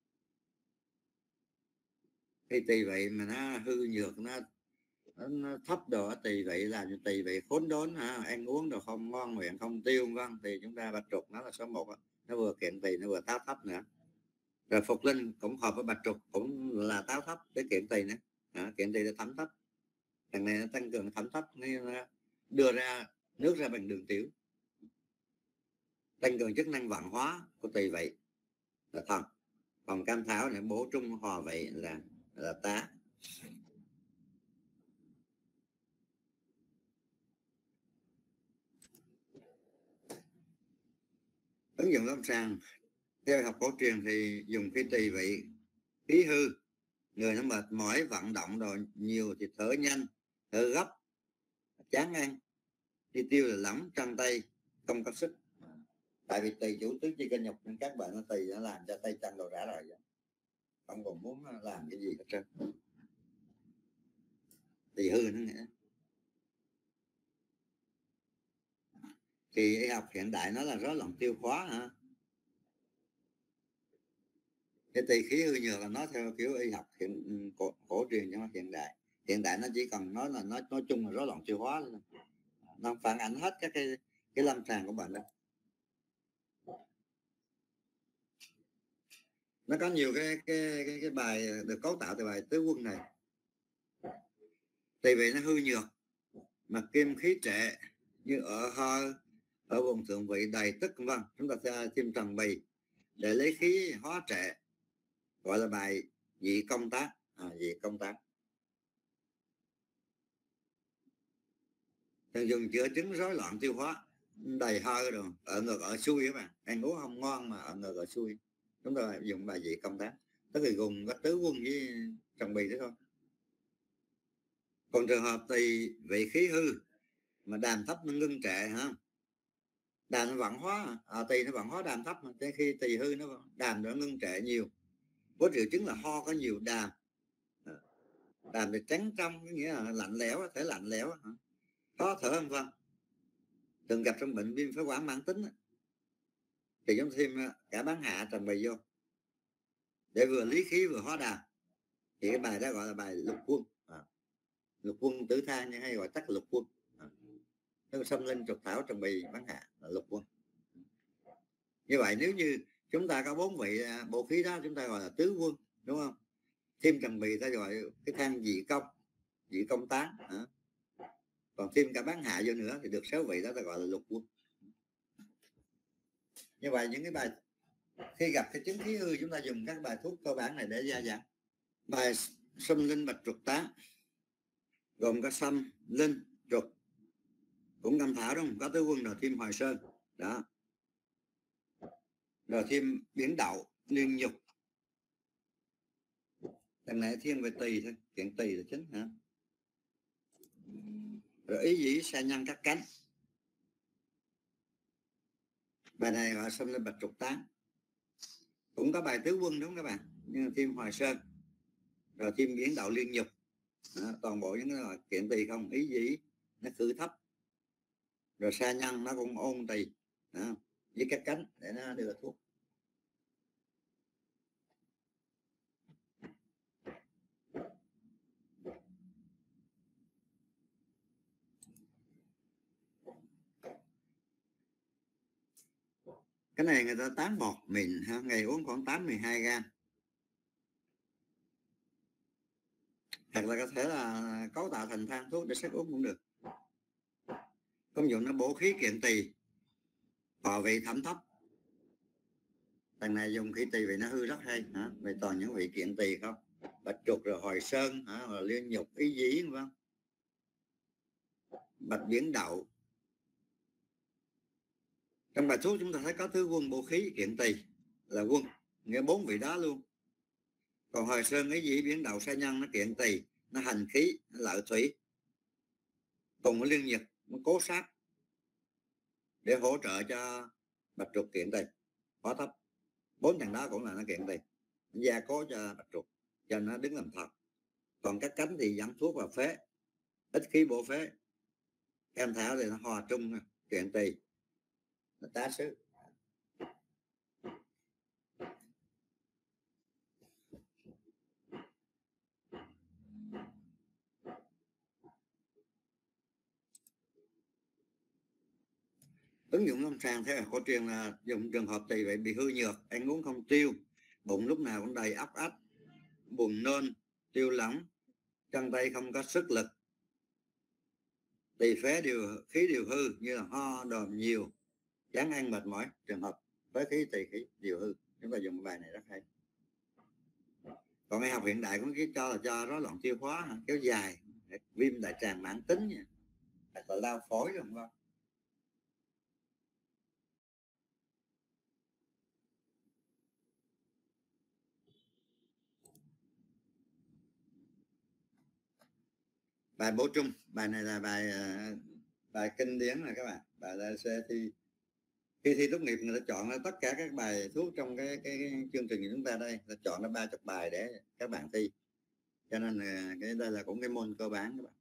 Cái tỳ vậy mà nó hư nhược, nó thấp đồ, tỳ vậy làm cho tỳ vậy khốn đốn ha, ăn uống đồ không ngon miệng, không tiêu vân, thì chúng ta bạch trục nó là số 1 đó. Nó vừa kiện tỳ, nó vừa táo thấp nữa. Rồi phục linh cũng hợp với bạch trục, cũng là táo thấp cái kiện tỳ nữa. Kiện tỳ là thẩm thấp. Thằng này nó tăng cường thẩm thấp, nó đưa ra nước ra bằng đường tiểu, tăng cường chức năng vận hóa của tỳ vậy là thần. Còn cam thảo này bổ trung hòa vậy là tá. Ứng dụng lâm sàng theo học cổ truyền thì dùng cái tỳ vị khí hư, người nó mệt mỏi vận động rồi nhiều thì thở nhanh, thở gấp, chán ăn, đi tiêu là lỏng chân tay, không có sức. Tại vì tỳ chủ tứ chi cơ nhục nên các bạn nó tỳ nó làm cho tay chân đồ rã rời vậy, không còn muốn làm cái gì hết trơn. Tỳ hư nó nghĩa. Thì y học hiện đại nó là rối loạn tiêu hóa hả. Cái tỳ khí hư nhược là nó theo kiểu y học cổ truyền, nhưng mà hiện đại nó chỉ cần nói là nói chung là rối loạn tiêu hóa, nó phản ảnh hết các cái lâm sàng của bệnh đó. Nó có nhiều cái bài được cấu tạo từ bài tứ quân này. Tỳ vị nó hư nhược mà kim khí trệ, như ở hơi, ở vùng thượng vị đầy tức vân, chúng ta sẽ thêm trần bì để lấy khí hóa trệ, gọi là bài dị công tác. Dị công tác thường dùng chữa chứng rối loạn tiêu hóa, đầy hơi rồi, ở ngược ở xuôi các bạn, ăn uống không ngon mà ở ngược ở xuôi, chúng ta dùng bài dị công tác, tức là gồm có tứ quân với trần bì thế thôi. Còn trường hợp tỳ vị khí hư mà đàm thấp nó ngưng trệ hả, đàm nó vận hóa, tỳ nó vận hóa đàm thấp, tới khi tỳ hư nó đàm nó ngưng trệ nhiều, có triệu chứng là ho có nhiều đàm, đàm thì trắng trong, nghĩa là lạnh lẽo, thể lạnh lẽo, khó thở vân, thường gặp trong bệnh viêm phế quản mãn tính. Thì chúng thêm cả bán hạ trần bì vô để vừa lý khí vừa hóa đàm, thì cái bài đó gọi là bài lục quân. Lục quân tử thang hay gọi tắt lục quân. Nó xâm linh trục thảo trần bì bán hạ là lục quân. Như vậy nếu như chúng ta có 4 vị bộ khí đó chúng ta gọi là tứ quân, đúng không? Thêm trần bì ta gọi cái thang dị công tán. Còn thêm cả bán hạ vô nữa thì được 6 vị đó ta gọi là lục quân. Như vậy những cái bài khi gặp cái chứng khí hư chúng ta dùng các bài thuốc cơ bản này để gia giảm. Bài xâm linh bạch trục tán gồm có xâm linh trục cũng cam thảo, đúng không? Có tứ quân rồi thêm hồi sơn đó, rồi thêm biển đậu liên nhục. Thằng này thiên về tỳ thôi, kiện tỳ là chính hả. Rồi ý dĩ sa nhân các cánh, bài này gọi xâm linh bạch trục tán. Cũng có bài tứ quân đúng không các bạn, nhưng thêm hồi sơn rồi thêm biển đậu liên nhục. Toàn bộ những cái là kiện tỳ không. Ý dĩ nó khử thấp, rồi sa nhân nó cũng ôn tỳ với các cánh để nó đưa thuốc. Cái này người ta tán bọt mịn ha, ngày uống khoảng 8-12 gram. Hoặc là có thể là cấu tạo thành thang thuốc để sắc uống cũng được. Công dụng nó bổ khí kiện tỳ, hòa vị thẩm thấp. Thằng này dùng khí tỳ vị nó hư rất hay hả? Vậy toàn những vị kiện tỳ không? Bạch trục rồi hồi sơn hả? Rồi liên nhục ý dĩ vân vân. Bạch biển đậu. Trong bài thuốc chúng ta thấy có thứ quân bổ khí kiện tỳ là quân, nghĩa 4 vị đó luôn. Còn hồi sơn ý dĩ biển đậu sa nhân nó kiện tỳ, nó hành khí, nó lợi thủy, cùng với liên nhật nó cố sát để hỗ trợ cho bạch trục kiện tỳ hóa thấp. 4 thằng đó cũng là nó kiện tỳ, gia cố cho bạch trục cho nó đứng làm thật. Còn các cánh thì giảm thuốc vào phế, ít khí bổ phế. Em thảo thì nó hòa trung kiện tỳ, nó tá xứ. Ứng dụng lâm sàng theo cổ truyền là dùng trường hợp tỳ vị bị hư nhược, ăn uống không tiêu, bụng lúc nào cũng đầy ấp ách, buồn nôn, tiêu lỏng, chân tay không có sức lực, tỳ phế khí đều hư như là ho đờm nhiều, chán ăn mệt mỏi. Trường hợp phế khí tỳ khí đều hư, chúng ta dùng bài này rất hay. Còn y học hiện đại cũng cho là cho rối loạn tiêu hóa kéo dài, viêm đại tràng mãn tính nha, hoặc là lao phổi rồi không? Bài bổ trung, bài này là bài kinh điển là các bạn. Bài là sẽ thi khi thi tốt nghiệp người ta chọn ra tất cả các bài thuốc trong cái chương trình của chúng ta đây, ta chọn ra 30 bài để các bạn thi, cho nên là đây là cũng cái môn cơ bản các bạn.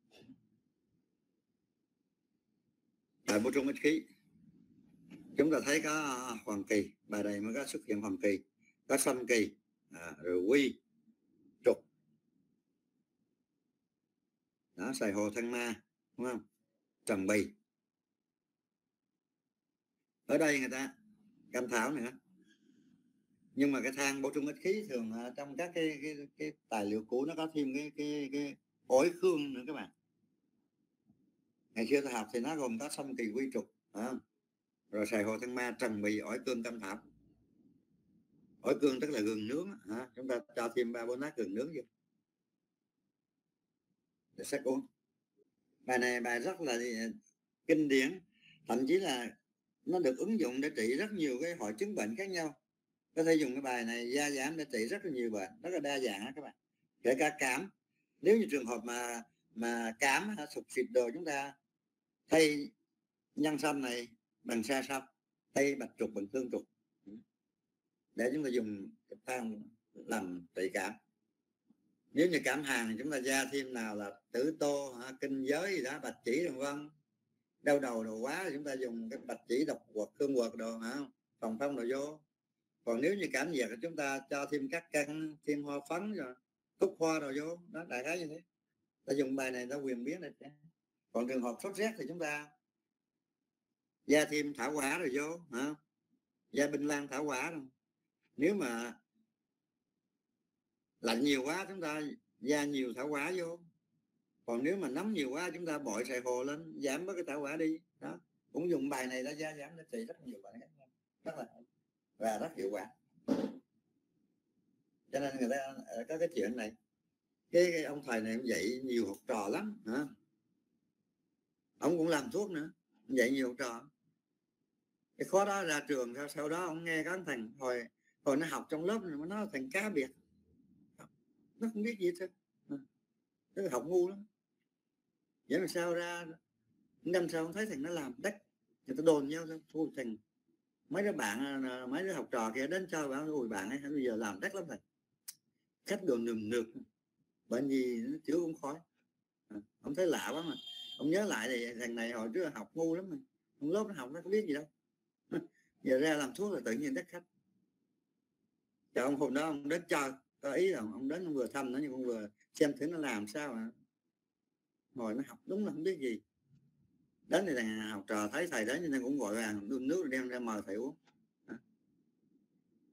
Bài bổ trung ích khí, chúng ta thấy có hoàng kỳ, bài này mới có xuất hiện hoàng kỳ, có sanh kỳ, rồi quy trục đó, xài hồ thân ma, đúng không, trần bì. Ở đây người ta cam thảo nữa, nhưng mà cái thang bổ trung ích khí thường trong các cái tài liệu cũ nó có thêm cái ổi khương nữa các bạn. Ngày xưa ta học thì nó gồm có sanh kỳ quy trục, rồi xài hồ thân ma, trần bì, ổi cương, cam thảo. Ổi cương tức là gừng nướng, chúng ta cho thêm 3-4 nát gừng nướng vô để sắc uống. Bài này bài rất là kinh điển, thậm chí là nó được ứng dụng để trị rất nhiều cái hội chứng bệnh khác nhau. Có thể dùng cái bài này gia giảm để trị rất là nhiều bệnh, rất là đa dạng các bạn. Kể cả cảm, nếu như trường hợp mà cảm sụt xịt đồ, chúng ta thay nhân sâm này bằng sa sâm, thay bạch trục bằng tương trục, để chúng ta dùng thang làm trị cảm. Nếu như cảm hàn thì chúng ta gia thêm nào là tử tô, kinh giới gì đó, bạch chỉ vân vân. Đau đầu đồ quá thì chúng ta dùng cái bạch chỉ, độc quật, khương quật đồ, phòng phong đồ vô. Còn nếu như cảm nhiệt thì chúng ta cho thêm các căn thiên hoa phấn rồi cúc hoa đồ vô đó, đại khái như thế. Ta dùng bài này ta quyền biến này. Còn trường hợp sốt rét thì chúng ta gia thêm thảo quả rồi vô, gia binh lan thảo quả rồi. Nếu mà lạnh nhiều quá chúng ta gia nhiều thảo quả vô. Còn nếu mà nóng nhiều quá chúng ta bội xài hồ lên, giảm bớt cái thảo quả đi đó. Cũng dùng bài này đã gia giảm để trị rất nhiều bệnh, rất là và rất hiệu quả. Cho nên người ta có cái chuyện này, cái ông thầy này ông dạy nhiều học trò lắm, ông cũng làm thuốc nữa, ông dạy nhiều học trò. Cái khó đó ra trường sau đó ông nghe có thằng hồi nó học trong lớp mà nó thành cá biệt, nó không biết gì hết, nó học ngu lắm. Vậy mà sao ra năm sau không thấy thằng nó làm đắc, người ta đồn nhau thôi thằng mấy đứa bạn, mấy đứa học trò kia đến cho bảo ôi bạn ấy bây giờ làm đắc lắm thầy, khách đồ nườm nượp, bệnh gì nó chữa cũng khỏi. Ông thấy lạ quá mà ông nhớ lại thì thằng này hồi trước học ngu lắm, mà ông lớp nó học nó có biết gì đâu, giờ ra làm thuốc là tự nhiên đắc khách. Cho ông hôm đó ông đến chơi, có ý là ông đến ông vừa thăm nó nhưng ông vừa xem thử nó làm sao mà ngồi nó học đúng là không biết gì. Đến thì thằng học trò thấy thầy đến nên cũng gọi vàng đun nước đem ra mời thầy uống.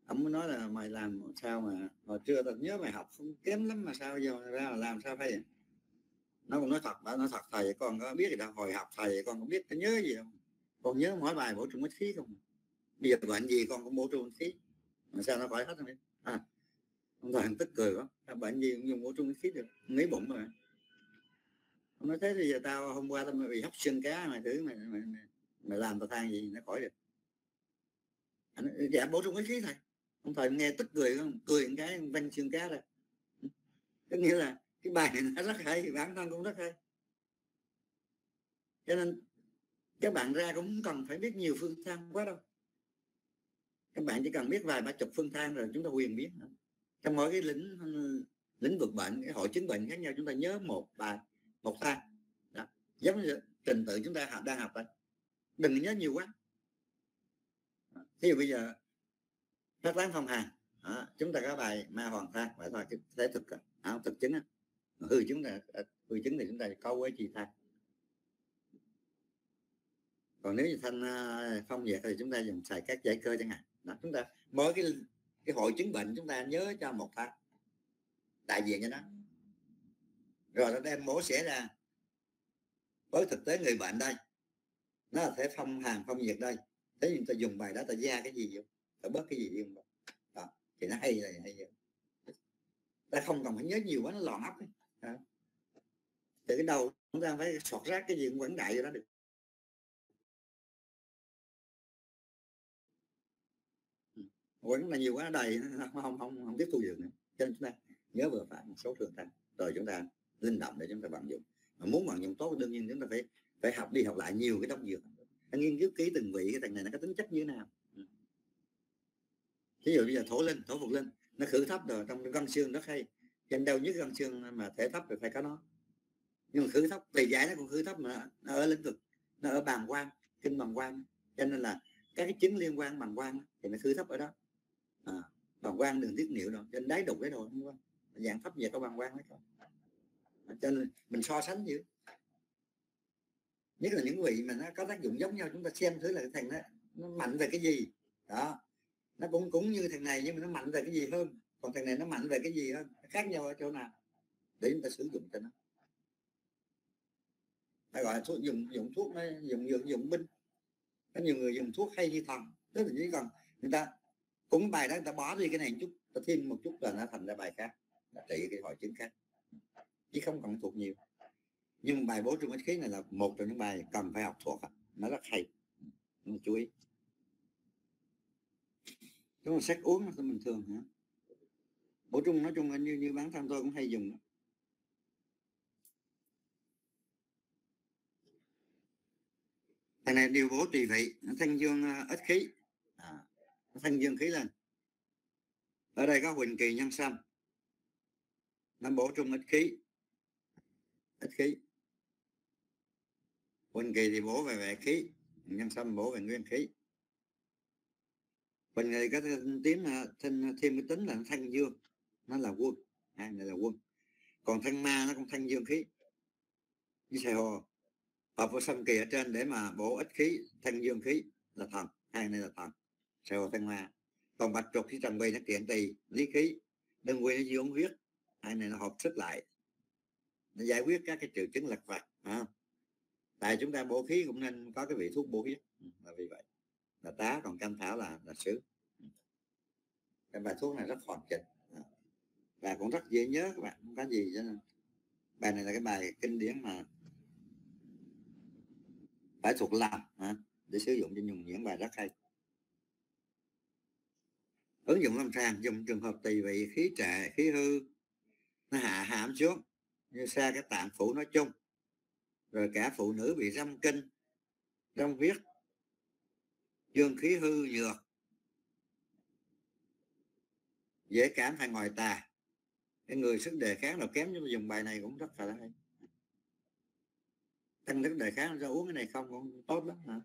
ông mới nói là mày làm sao mà hồi trưa tao nhớ mày học không kém lắm mà sao giờ ra là làm sao phải. Nó cũng nói thật, đã nói thật thầy con có biết gì đâu, hồi học thầy con có biết có nhớ gì đâu, con nhớ mỗi bài bổ sung ít khí không. Bây giờ bệnh gì con cũng bổ sung ít khí mà sao nó khỏi hết rồi. Ông thầy tức cười quá, bệnh gì cũng dùng bổ sung ít khí được, nghĩ bụng rồi. Ông nói thế thì giờ tao hôm qua tao bị hóc xương cá mày thử mày làm tao than gì nó khỏi được. Anh dạ bổ sung ít khí thầy. Ông thầy nghe tức cười không, cười một cái văng xương cá rồi. Có nghĩa là cái bài này nó rất hay, bản thân cũng rất hay. Cho nên các bạn ra cũng không cần phải biết nhiều phương thang quá đâu. Các bạn chỉ cần biết vài ba chục phương thang rồi chúng ta quyền biết. Trong mỗi cái lĩnh vực bệnh, cái hội chứng bệnh khác nhau, chúng ta nhớ một thang. Đó. Giống như trình tự chúng ta đang học đây. Đừng nhớ nhiều quá. Ví dụ bây giờ phát tán phong hàn, chúng ta có bài ma hoàng thang, bài thôi thế thực thực chứng. Hư chứng thì chúng ta có với chi thang. Còn nếu như thanh phong nhiệt thì chúng ta dùng xài các giải cơ chẳng hạn. Đó, chúng ta mỗi cái hội chứng bệnh chúng ta nhớ cho một thang đại diện cho nó, rồi nó đem mổ xẻ ra với thực tế người bệnh đây, nó là thể phong hàn phong nhiệt đây, thế chúng ta dùng bài đó ta gia cái gì vô, ta bớt cái gì đi không đó, thì nó hay vậy. Ta không cần phải nhớ nhiều quá nó lòn óc ấy. Từ cái đầu chúng ta phải sọt rác cái gì cũng quảng đại cho nó được. Quẩn là nhiều quá đầy, không tiếp thu được nữa. Cho nên chúng ta nhớ vừa phải một số thường thang, rồi chúng ta linh động để chúng ta vận dụng. Mà muốn vận dụng tốt đương nhiên chúng ta phải học đi học lại nhiều cái đốc dược, nghiên cứu kỹ từng vị cái thằng này nó có tính chất như thế nào. Ví dụ bây giờ thổ phục linh nó khử thấp rồi trong gân xương rất hay, trên đau nhức gân xương mà thể thấp thì phải có nó. Nhưng mà khử thấp tùy giải nó cũng khử thấp mà nó ở lĩnh vực, nó ở bàng quang, kinh bàng quang, cho nên là các cái chứng liên quan bàng quang thì nó khử thấp ở đó. Bàng quang đường tiết niệu rồi, trên đáy đục đấy rồi, không có dạng thấp về có bàng quang đấy không. Cho nên mình so sánh dữ, nhất là những vị mà nó có tác dụng giống nhau, chúng ta xem thử là cái thằng đó nó mạnh về cái gì đó, nó cũng như thằng này nhưng mà nó mạnh về cái gì hơn, còn thằng này nó mạnh về cái gì hơn, nó khác nhau ở chỗ nào để chúng ta sử dụng cho nó. Phải gọi là thuốc dùng thuốc nó dùng binh. Có nhiều người dùng thuốc hay như thần, tức là chỉ cần người ta cũng bài đó người ta bỏ đi cái này một chút, ta thêm một chút là nó thành ra bài khác, là trị cái hội chứng khác, chứ không cần thuộc nhiều. Nhưng bài bổ sung ít khí này là một trong những bài cần phải học thuộc, nó rất hay, mình chú ý. Chúng là sách uống nó bình thường hả? Bổ sung nói chung là như bản thân tôi cũng hay dùng. Thằng này điều bổ trì vị, nó thanh dương ít khí, nó thanh dương khí lên. Ở đây có huỳnh kỳ nhân sâm, nó bổ sung ít khí. Huỳnh kỳ thì bổ về vệ khí, nhân sâm bổ về nguyên khí. Huỳnh kỳ có thêm cái tính là thanh dương, nó là quân, này là quân. Còn thanh ma nó cũng thanh dương khí. Với xài hồ hợp với sâm kỳ ở trên để mà bổ ít khí, thanh dương khí là thần, hai này là thần, xài hồ thanh ma. Còn bạch trục thì trần bì nó kiện tỳ lý khí, đơn quy nó dương huyết, hai này nó hợp sức lại, nó giải quyết các cái triệu chứng lặt vặt. Tại chúng ta bổ khí cũng nên có cái vị thuốc bổ huyết, là vì vậy là tá, còn cam thảo là sứ. Cái bài thuốc này rất hoàn chỉnh và cũng rất dễ nhớ các bạn, không có gì cho nên bài này là cái bài kinh điển mà phải thuộc lòng để sử dụng cho nhuần nhuyễn, bài rất hay. Ứng dụng lâm sàng dùng trường hợp tỳ vị khí trệ, khí hư nó hãm xuống, như xa cái tạng phụ nói chung, rồi cả phụ nữ bị răm kinh, răm huyết, dương khí hư nhược, dễ cảm hay ngoài tà, cái người sức đề kháng nào kém, chúng ta dùng bài này cũng rất là hay. Tăng sức đề kháng cho uống cái này không cũng tốt lắm hả?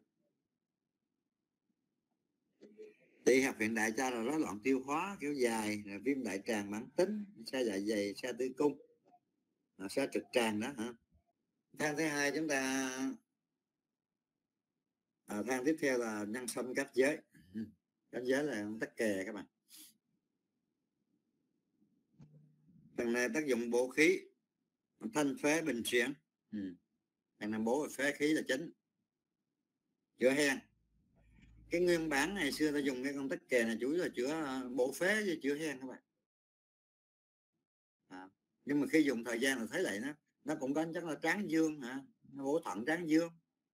Tỵ học hiện đại cho là rối loạn tiêu hóa kéo dài, là viêm đại tràng mãn tính, sa dạ dày, sa tử cung, sa trực tràng đó hả? Thang thứ hai chúng ta thang tiếp theo là nhân sâm cách giới. Cách giới là tắc kè các bạn. Thằng này tác dụng bổ khí, thanh phế bình chuyển. Thằng này bổ phế khí là chính, chữa hen. Cái nguyên bản ngày xưa ta dùng cái con tắc kè này chủ yếu là chữa bổ phế với chữa hen các bạn. Nhưng mà khi dùng thời gian là thấy lại nó cũng có chắc là tráng dương, nó bổ thận tráng dương.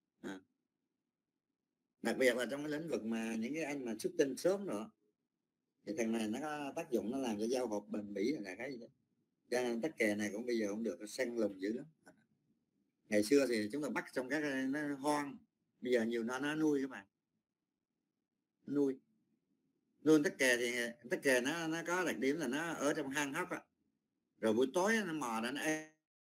Đặc biệt là trong cái lĩnh vực mà những cái anh mà xuất tinh sớm rồi thì thằng này nó có tác dụng, nó làm cho giao hợp bền bỉ là cái gì đó. Cho nên tắc kè này cũng bây giờ cũng được, nó săn lùng dữ lắm. Ngày xưa thì chúng ta bắt trong các nó hoang, bây giờ nhiều nó nuôi các bạn, nuôi tắc kè. Thì tắc kè nó có đặc điểm là nó ở trong hang hốc rồi buổi tối nó mò ra nó ăn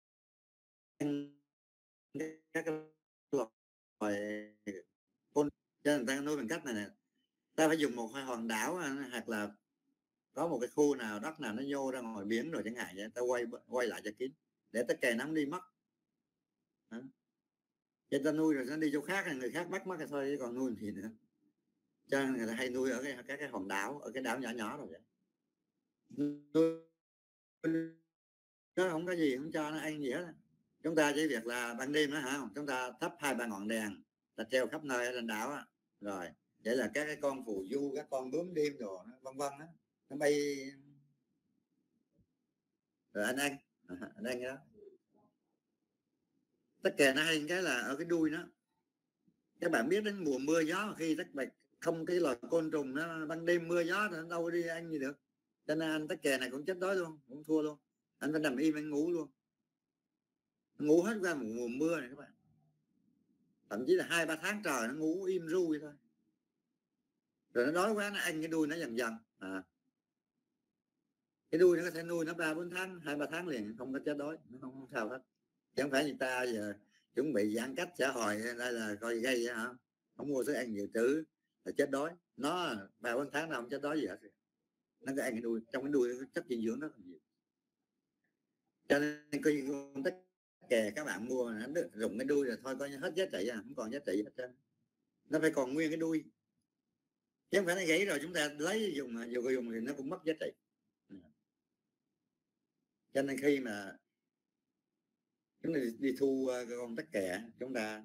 các loài côn. Cho nên người ta nuôi bằng cách này nè, ta phải dùng một hòn đảo hoặc là có một cái khu nào đất nào nó nhô ra ngoài biển rồi chẳng hạn vậy, ta quay lại cho kín để tắc kè nó không đi mất. Cho ta nuôi rồi nó đi chỗ khác, người khác bắt mất thì thôi, còn nuôi thì nữa. Cho nên người ta hay nuôi ở cái hòn đảo, ở cái đảo nhỏ nhỏ rồi vậy. Nó không có gì, không cho nó ăn gì hết. Chúng ta chỉ việc là ban đêm đó hả, chúng ta thắp 2-3 ngọn đèn, ta treo khắp nơi ở trên đảo á, rồi để là các cái con phù du, các con bướm đêm rồi vân vân á, nó bay rồi anh ăn đó. Tất cả nó hay cái là ở cái đuôi nó. Các bạn biết đến mùa mưa gió, khi tất bạch không cái loài côn trùng nó ban đêm mưa gió thì nó đâu đi ăn gì được. Cho nên anh tắc kè này cũng chết đói luôn, cũng thua luôn. Anh phải nằm im, anh ngủ luôn, ngủ hết qua mùa mưa này các bạn. Thậm chí là 2-3 tháng trời nó ngủ im ru vậy thôi. Rồi nó đói quá nó ăn cái đuôi nó dần dần. Cái đuôi nó có thể nuôi nó 3-4 tháng, 2-3 tháng liền không có chết đói, nó không sao hết. Chứ không phải người ta giờ chuẩn bị giãn cách xã hội đây là coi gây vậy hả, không mua thức ăn nhiều trữ là chết đói. Nó 3-4 tháng nào không chết đói gì hết. Nó có ăn cái đuôi, trong cái đuôi nó chất dinh dưỡng rất là nhiều. Cho nên coi con tắc kè các bạn mua nó dùng cái đuôi rồi thôi coi như hết giá trị, không còn giá trị hết trơn. Nó phải còn nguyên cái đuôi, chứ không phải nó gãy rồi chúng ta lấy dùng thì nó cũng mất giá trị. Cho nên khi mà chúng ta đi thu con tắc kè, chúng ta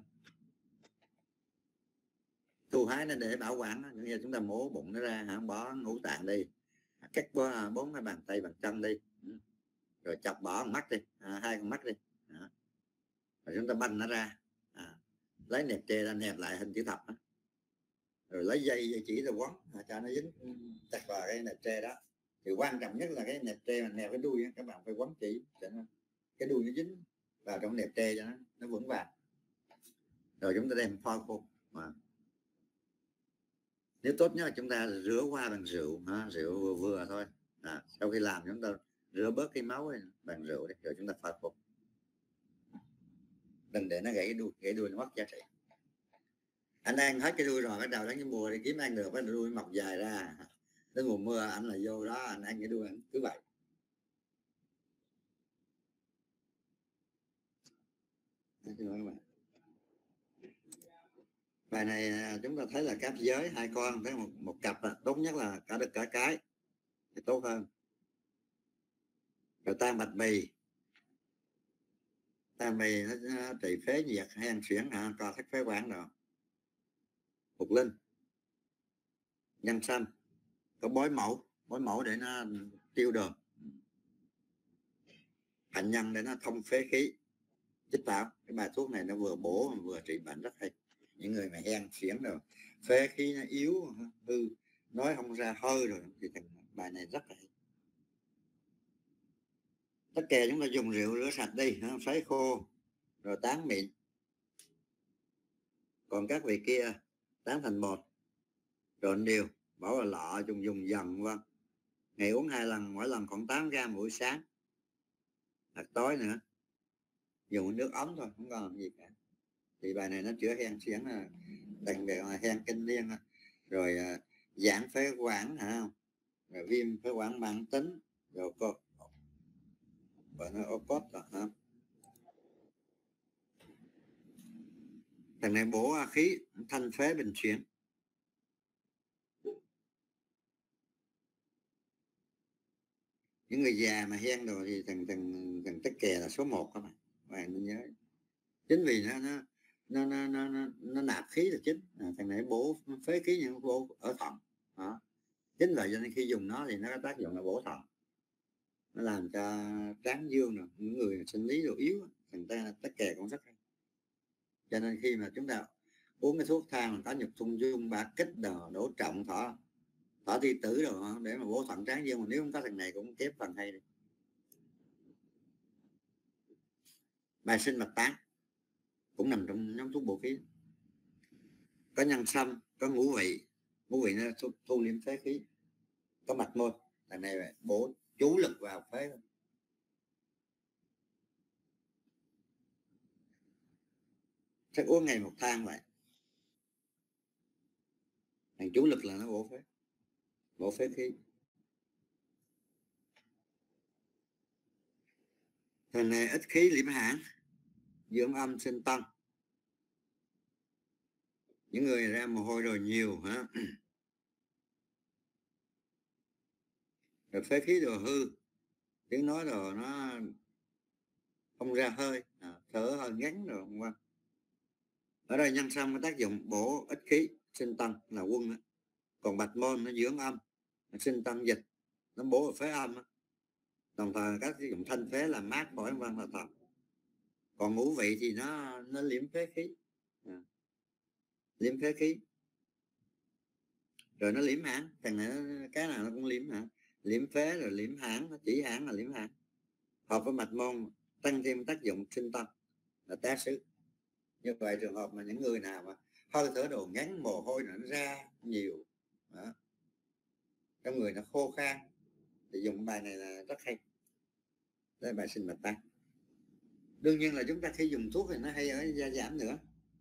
thu hái nó để bảo quản, như chúng ta mổ bụng nó ra, bỏ ngũ tạng đi, cắt 4 cái bàn tay bàn chân đi, rồi chọc bỏ con mắt đi, 2 con mắt đi, rồi chúng ta banh nó ra, lấy nẹp tre ra nẹp lại hình chữ thập, rồi lấy dây chỉ ra quấn cho nó dính chặt vào cái nẹp tre đó. Thì quan trọng nhất là cái nẹp tre mà nẹp cái đuôi các bạn phải quấn chỉ cho nó, cái đuôi nó dính vào trong nẹp tre cho nó vững vàng. Rồi chúng ta đem phơi khô. Nếu tốt nhất là chúng ta rửa qua bằng rượu, rượu vừa thôi. Sau khi làm chúng ta rửa bớt cái máu ấy, bằng rượu đấy, rồi chúng ta phơi khô. Đừng để nó gãy đuôi nó mất giá trị. Anh ăn hết cái đuôi rồi, bắt đầu đến cái mùa thì kiếm ăn được, cái đuôi mọc dài ra. Đến mùa mưa anh là vô đó anh ăn cái đuôi, anh cứ vậy. Bài này chúng ta thấy là cáp giới 2 con, thấy một cặp tốt nhất là cả được cả cái thì tốt hơn. Rồi tam bạch bì nó trị phế nhiệt, hen suyễn, co thắt phế quản rồi. Phục linh, nhân sâm, có bói mẫu để nó tiêu đường, hạnh nhân để nó thông phế khí, chích tảo. Cái bài thuốc này nó vừa bổ mà vừa trị bệnh rất hay. Những người mà hen suyễn rồi phế khí nó yếu hư, nói không ra hơi rồi thì bài này rất là hay. Tất cả chúng ta dùng rượu rửa sạch đi, sấy khô rồi tán mịn. Còn các vị kia tán thành bột rồi đều bỏ vào lọ dùng dần qua. Ngày uống 2 lần, mỗi lần khoảng 8 gram buổi sáng hoặc tối nữa, dùng nước ấm thôi, không còn gì cả. Thì bài này nó chữa hen suyễn, đặc biệt là hen kinh niên, rồi giãn phế quản, rồi viêm phế quản mãn tính, rồi gọi nó ocot rồi. Thằng này bổ khí, thanh phế bình chuyển. Những người già mà hen rồi thì thằng tắc kè là số 1 các bạn nên nhớ. Chính vì nó nạp khí là chính, thằng này bổ phế khí nhưng bổ ở thận đó. Chính vậy cho nên khi dùng nó thì nó có tác dụng là bổ thận, nó làm cho tráng dương rồi những người sinh lý độ yếu, thằng ta tắc kè cũng rất hay. Cho nên khi mà chúng ta uống cái thuốc thang có nhục thung dung, ba kích đồ, đổ trọng, thọ thi tử rồi để mà bổ thận tráng dương, mà nếu không có thằng này cũng kém phần hay đi. Bài sinh mạch tán cũng nằm trong nhóm thuốc bổ khí, có nhân sâm, có ngũ vị nó thu liễm phế khí, có mạch môn, thằng này bổ chú lực vào phế. Sẽ uống ngày 1 thang vậy, thằng chú lực là nó bổ phế khí. Thằng này ít khí liễm hãn, dưỡng âm sinh tân. Những người ra mồ hôi rồi nhiều hả, rồi phế khí đồ hư, tiếng nói đồ nó không ra hơi, thở hơi ngắn rồi không qua. Ở đây nhân sâm có tác dụng bổ ít khí sinh tân là quân đó. Còn bạch môn nó dưỡng âm, nó sinh tân dịch, nó bổ phế âm đó. Đồng thời các tác dụng thanh phế là mát phổi vân là thận. Còn ngũ vị thì nó liễm phế khí, liễm phế khí, rồi nó liễm hãn. Thằng này cái nào nó cũng liễm hả, liễm phế rồi liễm hãn, chỉ hãn là liễm hãn. Hợp với mạch môn tăng thêm tác dụng sinh tân là tá xứ. Như vậy trường hợp mà những người nào mà hơi thở đồ ngắn, mồ hôi nó ra nhiều đó, trong người nó khô khan thì dùng bài này là rất hay. Đây bài sinh mạch tán. Đương nhiên là chúng ta khi dùng thuốc thì nó hay ở gia giảm nữa,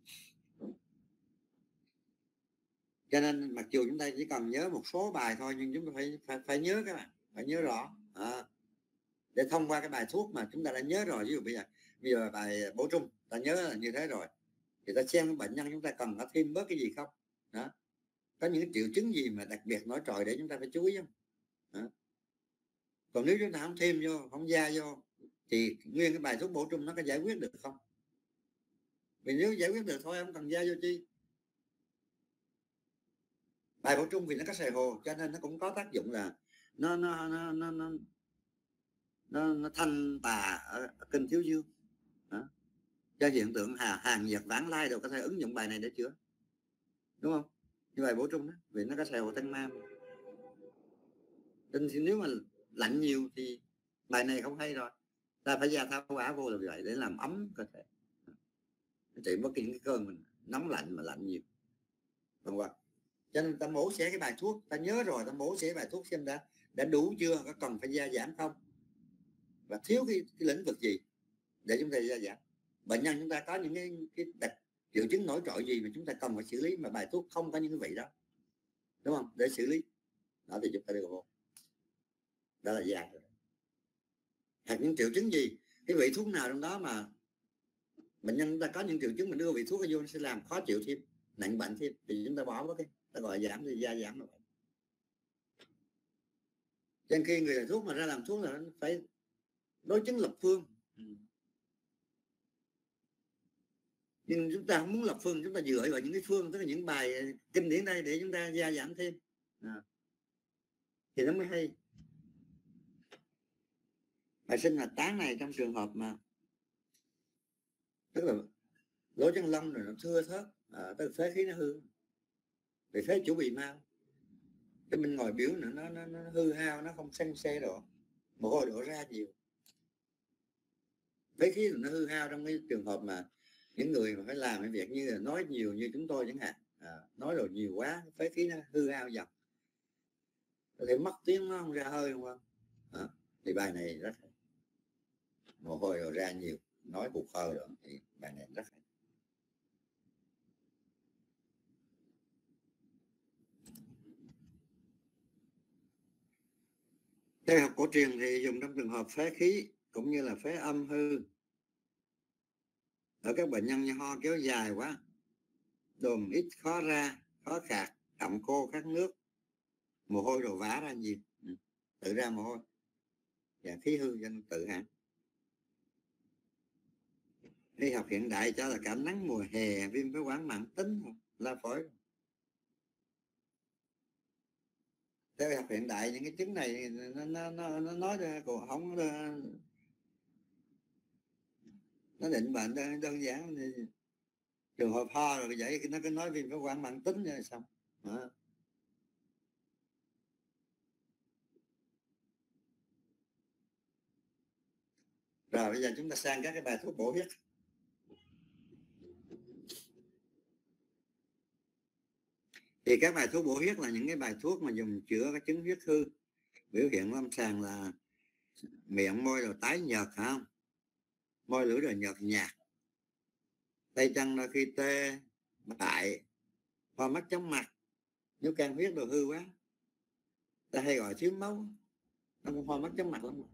cho nên mặc dù chúng ta chỉ cần nhớ một số bài thôi nhưng chúng ta phải nhớ các bạn, phải nhớ rõ để thông qua cái bài thuốc mà chúng ta đã nhớ rồi. Ví dụ bây giờ bài bổ trung ta nhớ là như thế rồi thì ta xem bệnh nhân chúng ta cần có thêm bớt cái gì không đó, có những triệu chứng gì mà đặc biệt nổi trội để chúng ta phải chú ý không đó. Còn nếu chúng ta không thêm vô, không gia vô thì nguyên cái bài thuốc bổ trung nó có giải quyết được không? Vì nếu giải quyết được thôi không cần gia vô chi. Bài bổ trung vì nó có sài hồ cho nên nó cũng có tác dụng là nó thanh tà ở kinh thiếu dương đó. Cho hiện tượng hàng nhiệt vãng lai đều có thể ứng dụng bài này để chữa, đúng không? Như bài bổ trung đó vì nó có sài hồ thanh mam. Nên thì nếu mà lạnh nhiều thì bài này không hay rồi, ta phải gia thảo quả vô là vậy để làm ấm cơ thể, trị bất kỳ những cái cơn mình nóng lạnh mà lạnh nhiều, đúng không? Cho nên ta mổ xẻ cái bài thuốc, ta nhớ rồi ta mổ xẻ bài thuốc xem đã đủ chưa, có cần phải gia giảm không, và thiếu cái lĩnh vực gì để chúng ta gia giảm. Bệnh nhân chúng ta có những cái triệu chứng nổi trội gì mà chúng ta cần phải xử lý mà bài thuốc không có những cái vị đó, đúng không, để xử lý đó thì chúng ta đưa vô, đó là gia rồi. Hoặc những triệu chứng gì, cái vị thuốc nào trong đó mà bệnh nhân chúng ta có những triệu chứng mà đưa vị thuốc vô nó sẽ làm khó chịu thêm, nặng bệnh thêm thì chúng ta bỏ vào cái ta gọi giảm thì gia giảm rồi. Cho nên khi người làm thuốc mà ra làm thuốc là phải đối chứng lập phương. Nhưng chúng ta không muốn lập phương, chúng ta dựa vào những cái phương, tức là những bài kinh điển đây để chúng ta gia giảm thêm thì nó mới hay. Bài sinh mạch tán này trong trường hợp mà tức là lỗ chân lông rồi nó thưa thớt, tức là phế khí nó hư, vì phế chủ bị mau, cái mình ngồi biểu nữa nó hư hao, nó không xanh xe độ, mồ hôi đổ ra nhiều, phế khí nó hư hao. Trong cái trường hợp mà những người mà phải làm cái việc như là nói nhiều như chúng tôi chẳng hạn, nói rồi nhiều quá phế khí nó hư hao dần, có thể mất tiếng, nó không ra hơi, không không thì bài này rất hay. Mồ hôi đổ ra nhiều, nói hụt hơi rồi thì bài này rất hay. Theo học cổ truyền thì dùng trong trường hợp phế khí cũng như là phế âm hư ở các bệnh nhân như ho kéo dài quá, đồm ít khó ra, khó khạc, đậm khô khát nước, mồ hôi đồ vã ra nhiều, tự ra mồ hôi, và khí hư cho nên tự hạn. Y học hiện đại cho là cảm nắng mùa hè, viêm phế quản mãn tính, la phổi. Theo y học hiện đại những cái chứng này nó nói ra còn không nó định bệnh đơn giản, trường hợp ho rồi vậy nó cứ nói viêm phế quản mãn tính rồi xong. Đó. Rồi bây giờ chúng ta sang các cái bài thuốc bổ huyết. Thì các bài thuốc bổ huyết là những cái bài thuốc mà dùng chữa các chứng huyết hư. Biểu hiện lâm sàng là miệng môi rồi tái nhợt, phải không? Môi lưỡi rồi nhợt nhạt, tay chân đôi khi tê bại, hoa mắt chóng mặt. Nếu can huyết đồ hư quá, ta hay gọi thiếu máu, nó cũng hoa mắt chóng mặt lắm.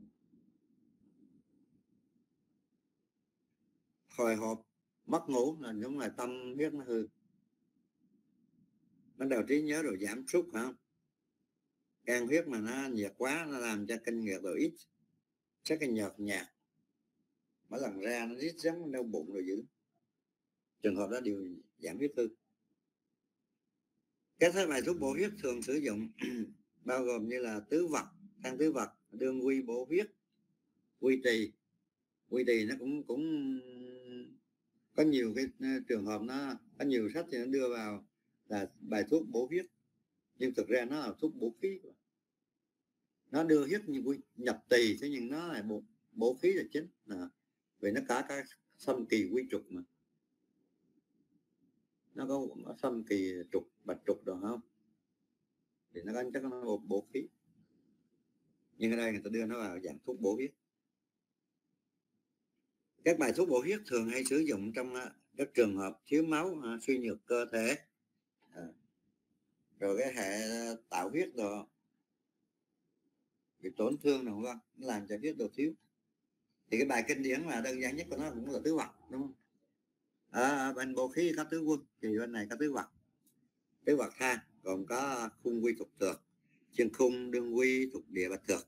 Hồi hộp, mất ngủ là đúng là tâm huyết nó hư. Bắt đầu trí nhớ rồi giảm sút, phải không? Can huyết mà nó nhiệt quá, nó làm cho kinh nguyệt rồi ít, rất là nhợt nhạt, mỗi lần ra nó rít giống đau bụng rồi dữ. Trường hợp đó đều giảm huyết hư. Các bài thuốc bổ huyết thường sử dụng bao gồm như là tứ vật, thang tứ vật, đương quy bổ huyết, quy trì. Quy trì nó cũng có nhiều cái trường hợp, nó có nhiều sách thì nó đưa vào là bài thuốc bổ huyết, nhưng thực ra nó là thuốc bổ khí. Nó đưa huyết như nhập tỳ, thế nhưng nó là bổ khí là chính. Vì nó cả xâm kỳ quy trục mà, nó có xâm kỳ trục bạch trục rồi không, thì nó có chắc nó bổ khí. Nhưng ở đây người ta đưa nó vào dạng thuốc bổ huyết. Các bài thuốc bổ huyết thường hay sử dụng trong các trường hợp thiếu máu, suy nhược cơ thể, rồi cái hệ tạo huyết rồi bị tổn thương đúng không, nó làm cho huyết đồ thiếu. Thì cái bài kinh điển mà đơn giản nhất của nó cũng là tứ vật, đúng không? Bên bổ khí có tứ quân, thì bên này có tứ vật. Tứ vật thang gồm có khung quy thuộc thược, xuyên khung, đương quy, thuộc địa, bạch thược.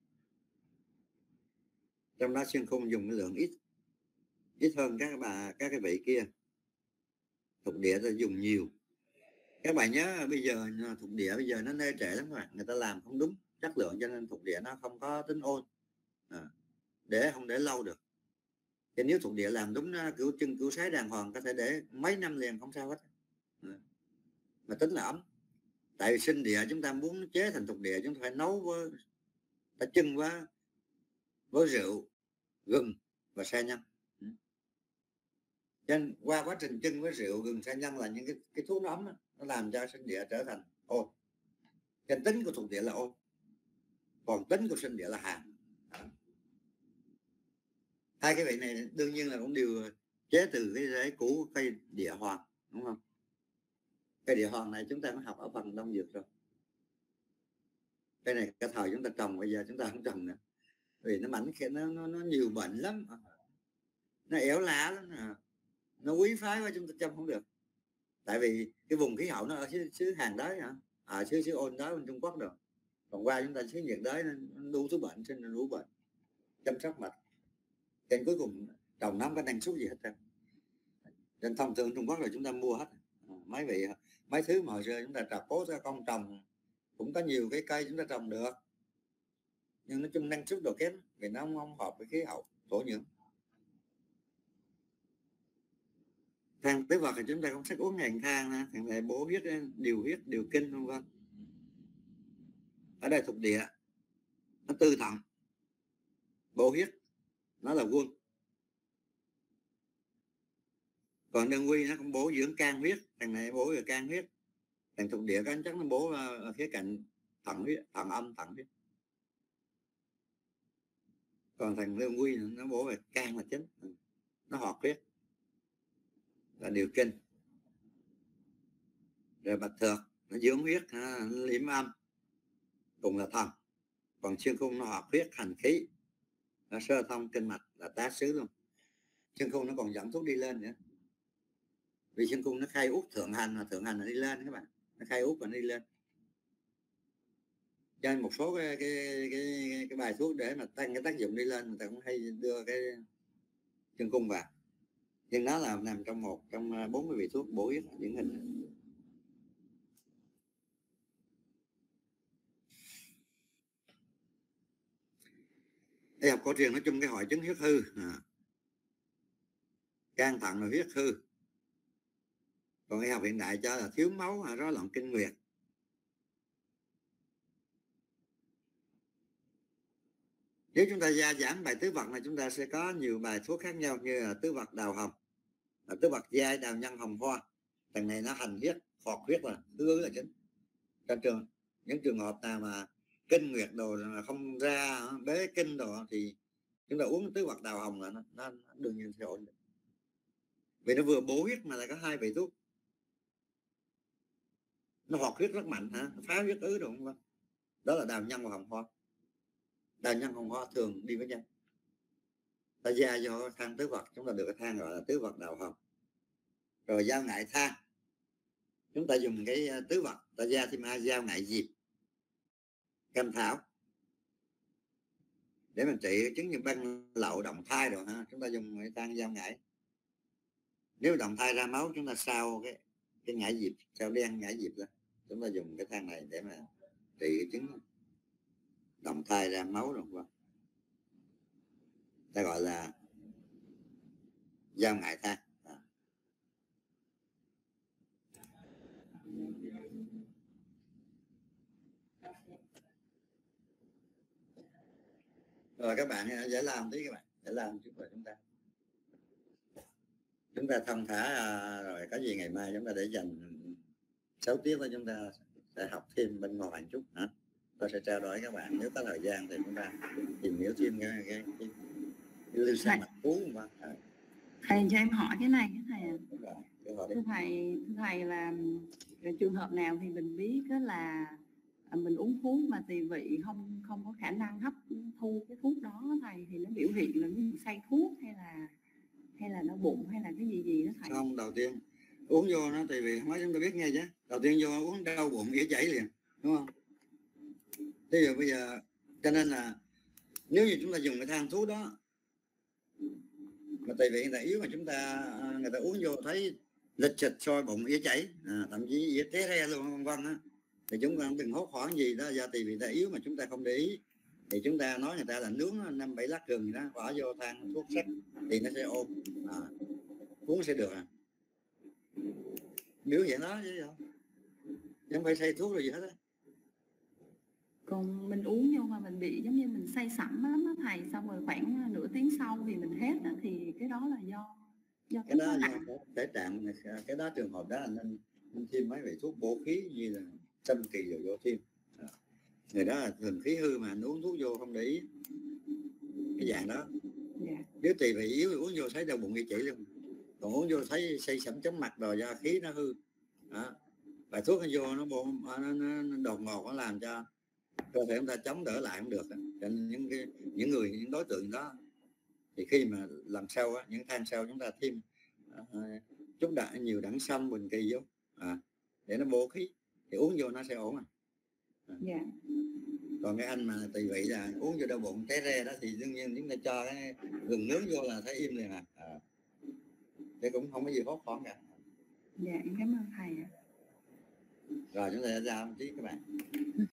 Trong đó xuyên khung dùng cái lượng ít hơn các cái vị kia. Thuộc địa ta dùng nhiều. Các bạn nhớ bây giờ thuộc địa bây giờ nó nê trệ lắm các bạn, người ta làm không đúng chất lượng cho nên thuộc địa nó không có tính ôn, không để lâu được. Thì nếu thuộc địa làm đúng, nó cửu chân cửu sái đàng hoàng, có thể để mấy năm liền không sao hết, mà tính là ấm. Tại vì sinh địa chúng ta muốn chế thành thuộc địa, chúng ta phải nấu với ta chưng với rượu, gừng và sa nhân. Cho nên qua quá trình chưng với rượu, gừng, sa nhân là những cái thuốc nó ấm đó, nó làm cho sinh địa trở thành ôn. Cái tính của thuộc địa là ôn, còn tính của sinh địa là hàn. Hai cái vị này đương nhiên là cũng đều chế từ cái rễ củ cây địa hoàng, đúng không? Cây địa hoàng này chúng ta có học ở phần đông dược rồi. Cây này cái thời chúng ta trồng, bây giờ chúng ta không trồng nữa vì nó mảnh, nó nhiều bệnh lắm, nó ẻo lá lắm, nó quý phái quá, chúng ta chăm không được. Tại vì cái vùng khí hậu nó ở xứ Hàn đới, ở xứ ôn đới bên Trung Quốc rồi. Còn qua chúng ta xứ nhiệt đới nó đủ thứ bệnh, sinh ra đủ bệnh, chăm sóc mệt. Trên cuối cùng trồng nó không có năng suất gì hết trơn. Nên thông thường Trung Quốc là chúng ta mua hết. Mấy thứ mà hồi xưa chúng ta trà cố ra con trồng cũng có nhiều cái cây chúng ta trồng được, nhưng nói chung năng suất độ kém vì nó không hợp với khí hậu thổ nhưỡng. Thang tứ vật thì chúng ta không thích uống ngàn thang, thằng này bổ huyết, điều huyết, điều kinh, vân vân. Ở đây thuộc địa nó tư thận, bổ huyết nó là quân. Còn đương quy nó cũng bổ dưỡng can huyết, thằng này bổ về can huyết. Thằng thuộc địa có chắc nó bổ ở khía cạnh thận huyết, thận âm, thận huyết. Còn thằng đương quy nó bổ về can là chính, nó hoạt huyết là điều kinh. Rồi bạch thược nó dưỡng huyết, liễm âm, cùng là thần. Còn xuyên khung nó hoạt huyết, hành khí, nó sơ thông kinh mạch, là tá xứ luôn. Xuyên khung nó còn dẫn thuốc đi lên nữa, vì xuyên khung nó khai út thượng hành, mà thượng hành là đi lên các bạn, nó khai út và đi lên. cho nên một số cái bài thuốc để mà tăng cái tác dụng đi lên, người ta cũng hay đưa cái chân cung vào, nhưng nó là nằm trong một trong 40 vị thuốc bổ huyết điển hình. Y học cổ truyền nói chung cái hội chứng huyết hư, gan thận là huyết hư, còn y học hiện đại cho là thiếu máu, rối loạn kinh nguyệt. Nếu chúng ta gia giảng bài tứ vật này, chúng ta sẽ có nhiều bài thuốc khác nhau, như là tứ vật đào hồng, tứ vật giai, đào nhân, hồng hoa. Thằng này nó hành huyết, phọt huyết là thứ là chính. Trong những trường hợp nào mà kinh nguyệt đồ là không ra, bế kinh đồ, thì chúng ta uống tứ vật đào hồng là nó đương nhiên sẽ ổn định. Vì nó vừa bổ huyết mà lại có hai vị thuốc, nó hoạt huyết rất mạnh, phá huyết ứ đúng không? Đó là đào nhân và hồng hoa. Đào nhân hồng hoa thường đi với nhau. Ta gia do thang tứ vật, chúng ta được cái thang gọi là tứ vật đào hồng. Rồi dao ngại than, chúng ta dùng cái tứ vật, ta gia thêm dao ngại diệp, cam thảo để mình trị chứng như ban lậu, động thai rồi chúng ta dùng cái thang dao ngại. Nếu động thai ra máu, chúng ta sao cái ngải diệp, sao đen ngải diệp ra, chúng ta dùng cái thang này để mà trị cái chứng động thai ra máu rồi không? Ta gọi là dao ngại than. Rồi các bạn giải làm tí, các bạn giải làm chút, rồi chúng ta thông thả, rồi có gì ngày mai chúng ta để dành 6 tiếng đó, chúng ta sẽ học thêm bên ngoài một chút tôi sẽ trao đổi các bạn, nếu có thời gian thì chúng ta tìm hiểu thêm cái lưu sang mạch phú mà. Thầy cho em hỏi cái này, thầy thưa thầy là trường hợp nào thì mình biết đó là mình uống thuốc mà tỳ vị không có khả năng hấp thu cái thuốc đó thầy, thì nó biểu hiện là cái gì, say thuốc hay là đau bụng hay là cái gì đó thầy? Không, đầu tiên uống vô nó tỳ vị không phải chúng ta biết nghe chứ, đầu tiên vô uống đau bụng ỉa chảy liền, đúng không? Thế giờ bây giờ cho nên là nếu như chúng ta dùng cái thang thuốc đó mà tỳ vị người ta yếu, mà người ta uống vô thấy lịch trịch sôi bụng ỉa chảy, thậm chí ỉa té re luôn vân thì chúng ta đừng hốt hoảng gì đó, do tỳ vị ta yếu mà chúng ta không để ý, thì chúng ta nói người ta là nướng 5-7 lát gừng gì đó bỏ vô thang thuốc sắc thì nó sẽ ôm, uống sẽ được. Biểu hiện đó chứ không phải say thuốc rồi gì hết á. Còn mình uống vô mà mình bị giống như mình say sẩm lắm đó thầy, xong rồi khoảng nửa tiếng sau thì mình hết đó, thì cái đó là do cái đó là thể trạng, cái đó trường hợp đó là nên thêm mấy vị thuốc bổ khí như là xâm kỳ rồi vô thêm. Người đó là thường khí hư mà uống thuốc vô không để ý cái dạng đó. Nếu tỳ vị yếu thì uống vô thấy đau bụng ỉa chảy luôn, còn uống vô thấy say sẩm chóng mặt rồi do khí nó hư và thuốc nó vô nó đột ngột, nó làm cho cơ thể chúng ta chống đỡ lại không được. Cho nên những đối tượng đó thì khi mà làm sau những thang sau chúng ta thêm chút nhiều đẳng sâm bình kỳ vô để nó bổ khí thì uống vô nó sẽ ổn. Còn cái anh mà tỳ vị là uống vô đau bụng té re đó thì đương nhiên chúng ta cho cái gừng nướng vô là thấy im liền thế cũng không có gì hốt hoảng cả. Dạ em cảm ơn thầy ạ. Rồi chúng ta ra một tí các bạn.